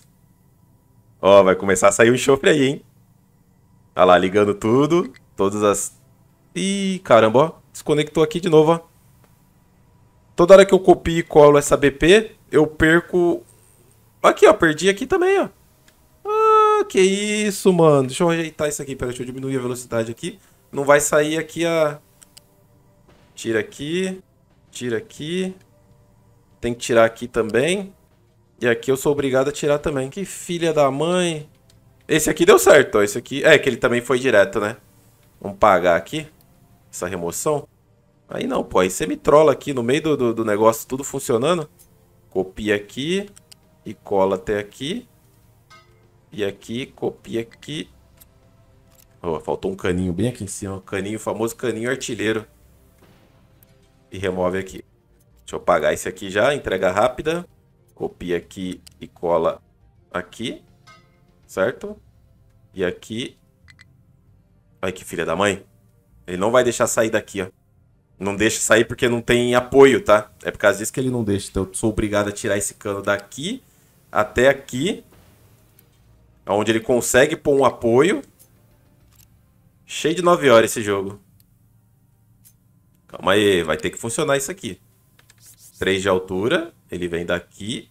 Ó, vai começar a sair o enxofre aí, hein? Olha lá, ligando tudo. Todas as... Ih, caramba, ó. Desconectou aqui de novo, ó. Toda hora que eu copio e colo essa BP, eu perco... Aqui, ó. Perdi aqui também, ó. Ah, que isso, mano. Deixa eu ajeitar isso aqui. Pera, deixa eu diminuir a velocidade aqui. Não vai sair aqui a... Tira aqui. Tira aqui. Tem que tirar aqui também. E aqui eu sou obrigado a tirar também. Que filha da mãe. Esse aqui deu certo, ó. Esse aqui... É, que ele também foi direto, né? Vamos pagar aqui. Essa remoção. Aí não, pô. Aí você me trola aqui no meio do negócio, tudo funcionando. Copia aqui. E cola até aqui. E aqui, copia aqui. Oh, faltou um caninho bem aqui em cima. Caninho, famoso caninho artilheiro. E remove aqui. Deixa eu apagar esse aqui já. Entrega rápida. Copia aqui e cola aqui. Certo? E aqui. Ai, que filha da mãe. Ele não vai deixar sair daqui, ó. Não deixa sair porque não tem apoio, tá? É por causa disso que ele não deixa. Então eu sou obrigado a tirar esse cano daqui até aqui. Onde ele consegue pôr um apoio. Cheio de 9 horas esse jogo. Calma aí, vai ter que funcionar isso aqui. 3 de altura. Ele vem daqui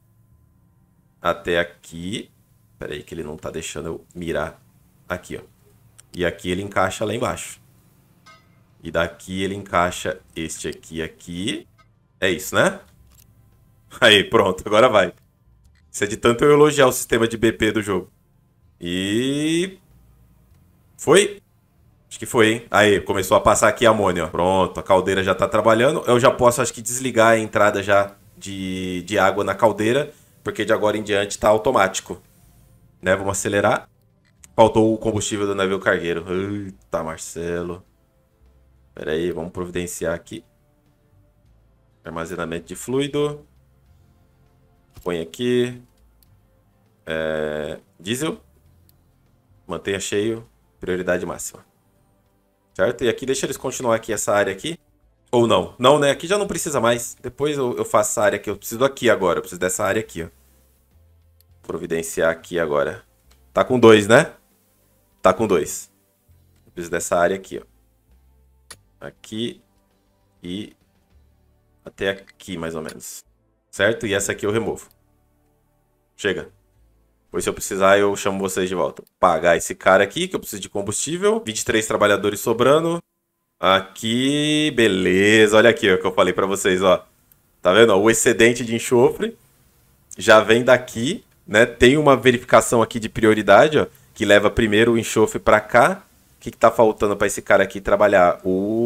até aqui. Pera aí que ele não tá deixando eu mirar. Aqui, ó. E aqui ele encaixa lá embaixo. E daqui ele encaixa este aqui. É isso, né? Aí, pronto. Agora vai. Isso é de tanto eu elogiar o sistema de BP do jogo. E... Foi? Acho que foi, hein? Aí, começou a passar aqui amônia, ó. Pronto, a caldeira já tá trabalhando. Eu já posso, acho que, desligar a entrada já de água na caldeira, porque de agora em diante tá automático. Né? Vamos acelerar. Faltou o combustível do navio cargueiro. Eita, Marcelo. Pera aí, vamos providenciar aqui. Armazenamento de fluido. Põe aqui. Diesel. Mantenha cheio. Prioridade máxima. Certo? E aqui, deixa eles continuar aqui essa área aqui. Ou não. Não, né? Aqui já não precisa mais. Depois eu faço essa área aqui. Eu preciso aqui agora. Eu preciso dessa área aqui, ó. Providenciar aqui agora. Tá com 2, né? Tá com 2. Eu preciso dessa área aqui, ó. Aqui. E... até aqui, mais ou menos. Certo? E essa aqui eu removo. Chega. Pois se eu precisar, eu chamo vocês de volta. Pagar esse cara aqui, que eu preciso de combustível. 23 trabalhadores sobrando. Aqui, beleza. Olha aqui, ó, que eu falei pra vocês, ó. Tá vendo? Ó, o excedente de enxofre já vem daqui, né? Tem uma verificação aqui de prioridade, ó, que leva primeiro o enxofre pra cá. O que tá faltando pra esse cara aqui trabalhar?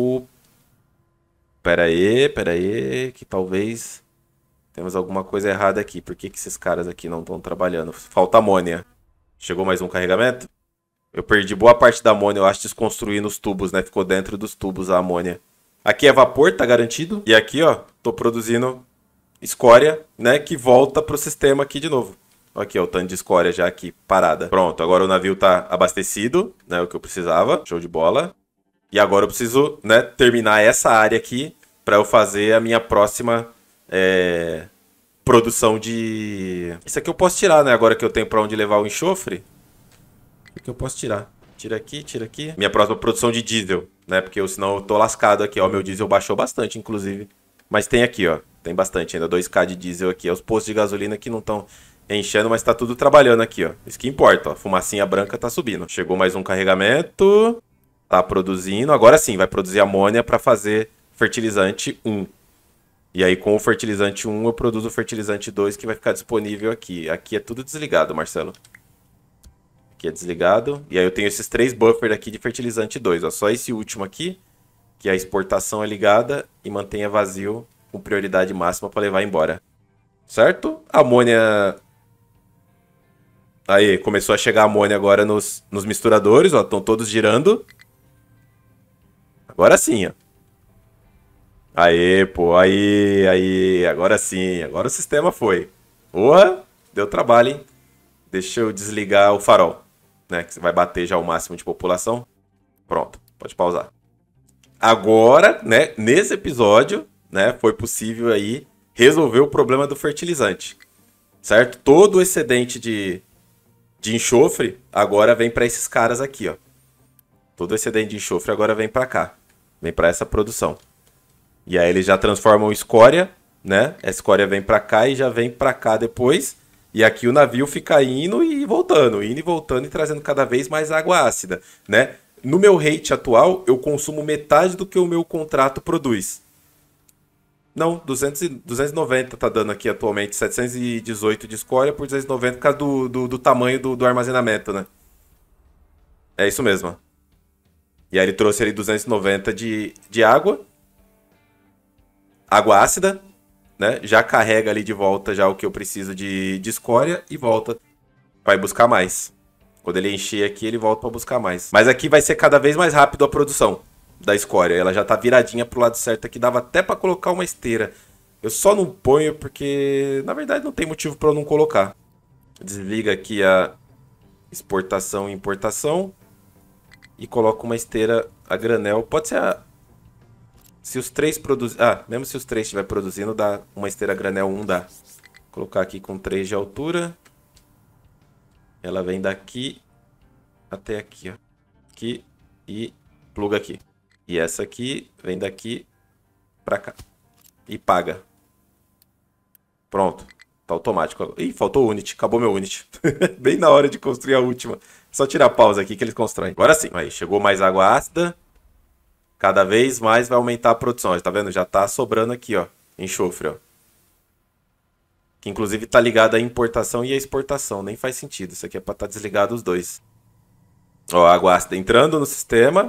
Pera aí, que talvez... Temos alguma coisa errada aqui. Por que esses caras aqui não estão trabalhando? Falta amônia. Chegou mais um carregamento? Eu perdi boa parte da amônia, eu acho, desconstruindo os tubos, né? Ficou dentro dos tubos a amônia. Aqui é vapor, tá garantido. E aqui, ó, tô produzindo escória, né? Que volta pro sistema aqui de novo. Aqui, ó, o tanto de escória já aqui parada. Pronto, agora o navio tá abastecido, né? O que eu precisava. Show de bola. E agora eu preciso, né, terminar essa área aqui pra eu fazer a minha próxima... produção de... Isso aqui eu posso tirar, né? Agora que eu tenho pra onde levar o enxofre. Isso aqui eu posso tirar. Tira aqui, tira aqui. Minha próxima produção de diesel, né? Porque senão eu tô lascado aqui, ó. Meu diesel baixou bastante, inclusive. Mas tem aqui, ó. Tem bastante ainda. 2K de diesel aqui. Os postos de gasolina que não estão enchendo, mas tá tudo trabalhando aqui, ó. Isso que importa, ó. Fumacinha branca tá subindo. Chegou mais um carregamento. Tá produzindo. Agora sim, vai produzir amônia pra fazer fertilizante 1. E aí com o fertilizante 1 eu produzo o fertilizante 2 que vai ficar disponível aqui. Aqui é tudo desligado, Marcelo. Aqui é desligado. E aí eu tenho esses 3 buffers aqui de fertilizante 2. Ó, só esse último aqui, que a exportação é ligada e mantenha vazio com prioridade máxima para levar embora. Certo? A amônia... Aí, começou a chegar a amônia agora nos misturadores, ó. Estão todos girando. Agora sim, ó. Aê, pô, aí, agora sim, agora o sistema foi. Porra, deu trabalho, hein? Deixa eu desligar o farol, né? Que você vai bater já o máximo de população. Pronto, pode pausar. Agora, né, nesse episódio, né, foi possível aí resolver o problema do fertilizante, certo? Todo o excedente de enxofre agora vem para esses caras aqui, ó. Todo o excedente de enxofre agora vem para cá, vem para essa produção. E aí eles já transformam escória, né? A escória vem para cá e já vem para cá depois. E aqui o navio fica indo e voltando e trazendo cada vez mais água ácida, né? No meu rate atual, eu consumo metade do que o meu contrato produz. Não, 290 tá dando aqui atualmente, 718 de escória por 290 por causa do tamanho do armazenamento, né? É isso mesmo. E aí ele trouxe ali 290 de água. Água ácida, né? Já carrega ali de volta já o que eu preciso de escória e volta. Vai buscar mais. Quando ele encher aqui, ele volta para buscar mais. Mas aqui vai ser cada vez mais rápido a produção da escória. Ela já tá viradinha pro lado certo aqui. Dava até para colocar uma esteira. Eu só não ponho porque, na verdade, não tem motivo para eu não colocar. Desliga aqui a exportação e importação. E coloca uma esteira a granel. Pode ser a... Se os 3 produzirem... Ah, mesmo se os 3 estiver produzindo, dá uma esteira granel 1, dá. Vou colocar aqui com 3 de altura. Ela vem daqui até aqui, ó. Aqui e pluga aqui. E essa aqui vem daqui pra cá. E paga. Pronto. Tá automático. Ih, faltou o Unity. Acabou meu Unity. Bem na hora de construir a última. Só tirar a pausa aqui que eles constroem. Agora sim. Aí, chegou mais água ácida. Cada vez mais vai aumentar a produção. Tá vendo? Já tá sobrando aqui, ó. Enxofre, ó. Que inclusive tá ligado à importação e à exportação. Nem faz sentido. Isso aqui é pra estar desligado os dois. Ó, a água ácida entrando no sistema.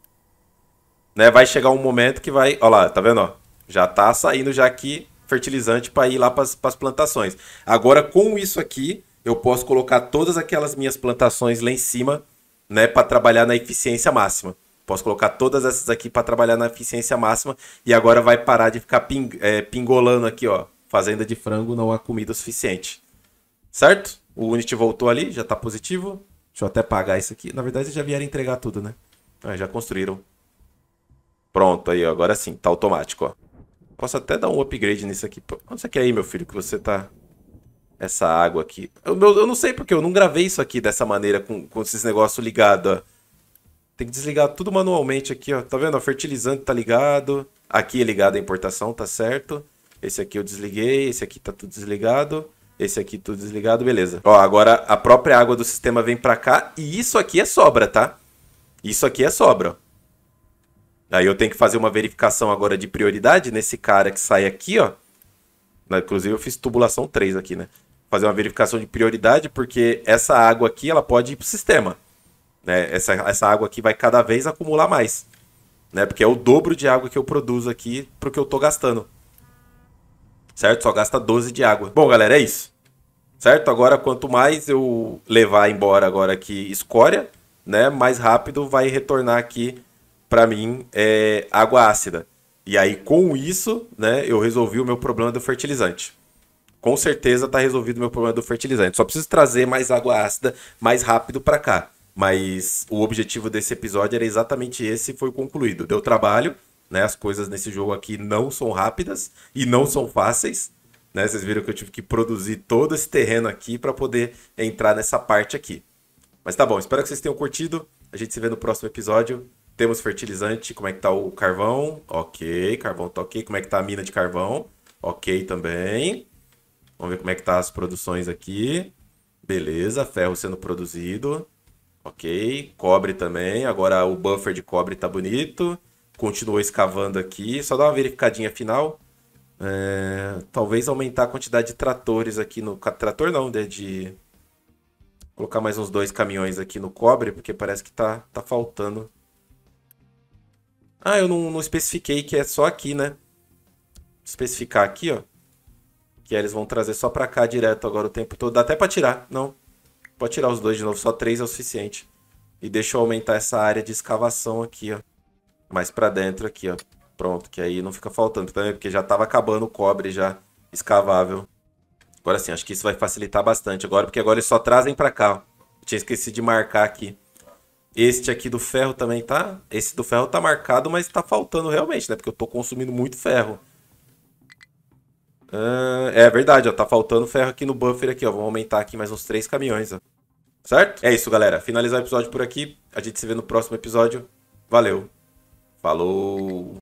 Né? Vai chegar um momento que vai... Ó lá, tá vendo? Ó? Já tá saindo já aqui fertilizante para ir lá para as plantações. Agora, com isso aqui, eu posso colocar todas aquelas minhas plantações lá em cima, né? Para trabalhar na eficiência máxima. Posso colocar todas essas aqui para trabalhar na eficiência máxima. E agora vai parar de ficar pingolando aqui, ó. Fazenda de frango não há comida suficiente. Certo? O Unity voltou ali, já tá positivo. Deixa eu até pagar isso aqui. Na verdade, já vieram entregar tudo, né? Ah, já construíram. Pronto, aí, ó. Agora sim, tá automático, ó. Posso até dar um upgrade nisso aqui. Onde você quer ir, meu filho, que você tá... Essa água aqui. Eu não sei porque eu não gravei isso aqui dessa maneira, com esses negócios ligados, ó. Tem que desligar tudo manualmente aqui, ó. Tá vendo? O fertilizante tá ligado. Aqui é ligado a importação, tá certo. Esse aqui eu desliguei. Esse aqui tá tudo desligado. Esse aqui tudo desligado, beleza. Ó, agora a própria água do sistema vem pra cá. E isso aqui é sobra, tá? Isso aqui é sobra, ó. Aí eu tenho que fazer uma verificação agora de prioridade nesse cara que sai aqui, ó. Inclusive eu fiz tubulação 3 aqui, né? Fazer uma verificação de prioridade porque essa água aqui, ela pode ir pro sistema. Né? Essa água aqui vai cada vez acumular mais. Né? Porque é o dobro de água que eu produzo aqui pro que eu tô gastando. Certo? Só gasta 12 de água. Bom, galera, é isso. Certo? Agora, quanto mais eu levar embora agora aqui escória, né? Mais rápido vai retornar aqui para mim água ácida. E aí, com isso, né, eu resolvi o meu problema do fertilizante. Com certeza tá resolvido o meu problema do fertilizante. Só preciso trazer mais água ácida mais rápido para cá. Mas o objetivo desse episódio era exatamente esse e foi concluído. Deu trabalho, né? As coisas nesse jogo aqui não são rápidas e não são fáceis. Né? Vocês viram que eu tive que produzir todo esse terreno aqui para poder entrar nessa parte aqui. Mas tá bom, espero que vocês tenham curtido. A gente se vê no próximo episódio. Temos fertilizante, como é que tá o carvão? Ok, carvão tá ok. Como é que tá a mina de carvão? Ok também. Vamos ver como é que tá as produções aqui. Beleza, ferro sendo produzido. Ok, cobre também. Agora o buffer de cobre tá bonito. Continuou escavando aqui. Só dá uma verificadinha final. Talvez aumentar a quantidade de tratores aqui no... Trator não, colocar mais uns 2 caminhões aqui no cobre, porque parece que tá faltando. Ah, eu não especifiquei que é só aqui, né? Especificar aqui, ó. Que aí eles vão trazer só pra cá direto agora o tempo todo. Dá até pra tirar. Não. Pode tirar os 2 de novo. Só 3 é o suficiente. E deixa eu aumentar essa área de escavação aqui, ó. Mais pra dentro aqui, ó. Pronto, que aí não fica faltando também, porque já tava acabando o cobre já escavável. Agora sim, acho que isso vai facilitar bastante agora, porque agora eles só trazem pra cá, ó. Eu tinha esquecido de marcar aqui. Este aqui do ferro também tá... Esse do ferro tá marcado, mas tá faltando realmente, né? Porque eu tô consumindo muito ferro. É verdade, ó. Tá faltando ferro aqui no buffer aqui, ó. Vamos aumentar aqui mais uns 3 caminhões, ó. Certo? É isso, galera. Finalizar o episódio por aqui. A gente se vê no próximo episódio. Valeu. Falou.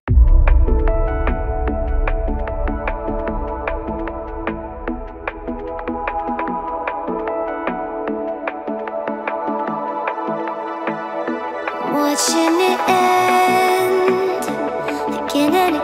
Watching it end again and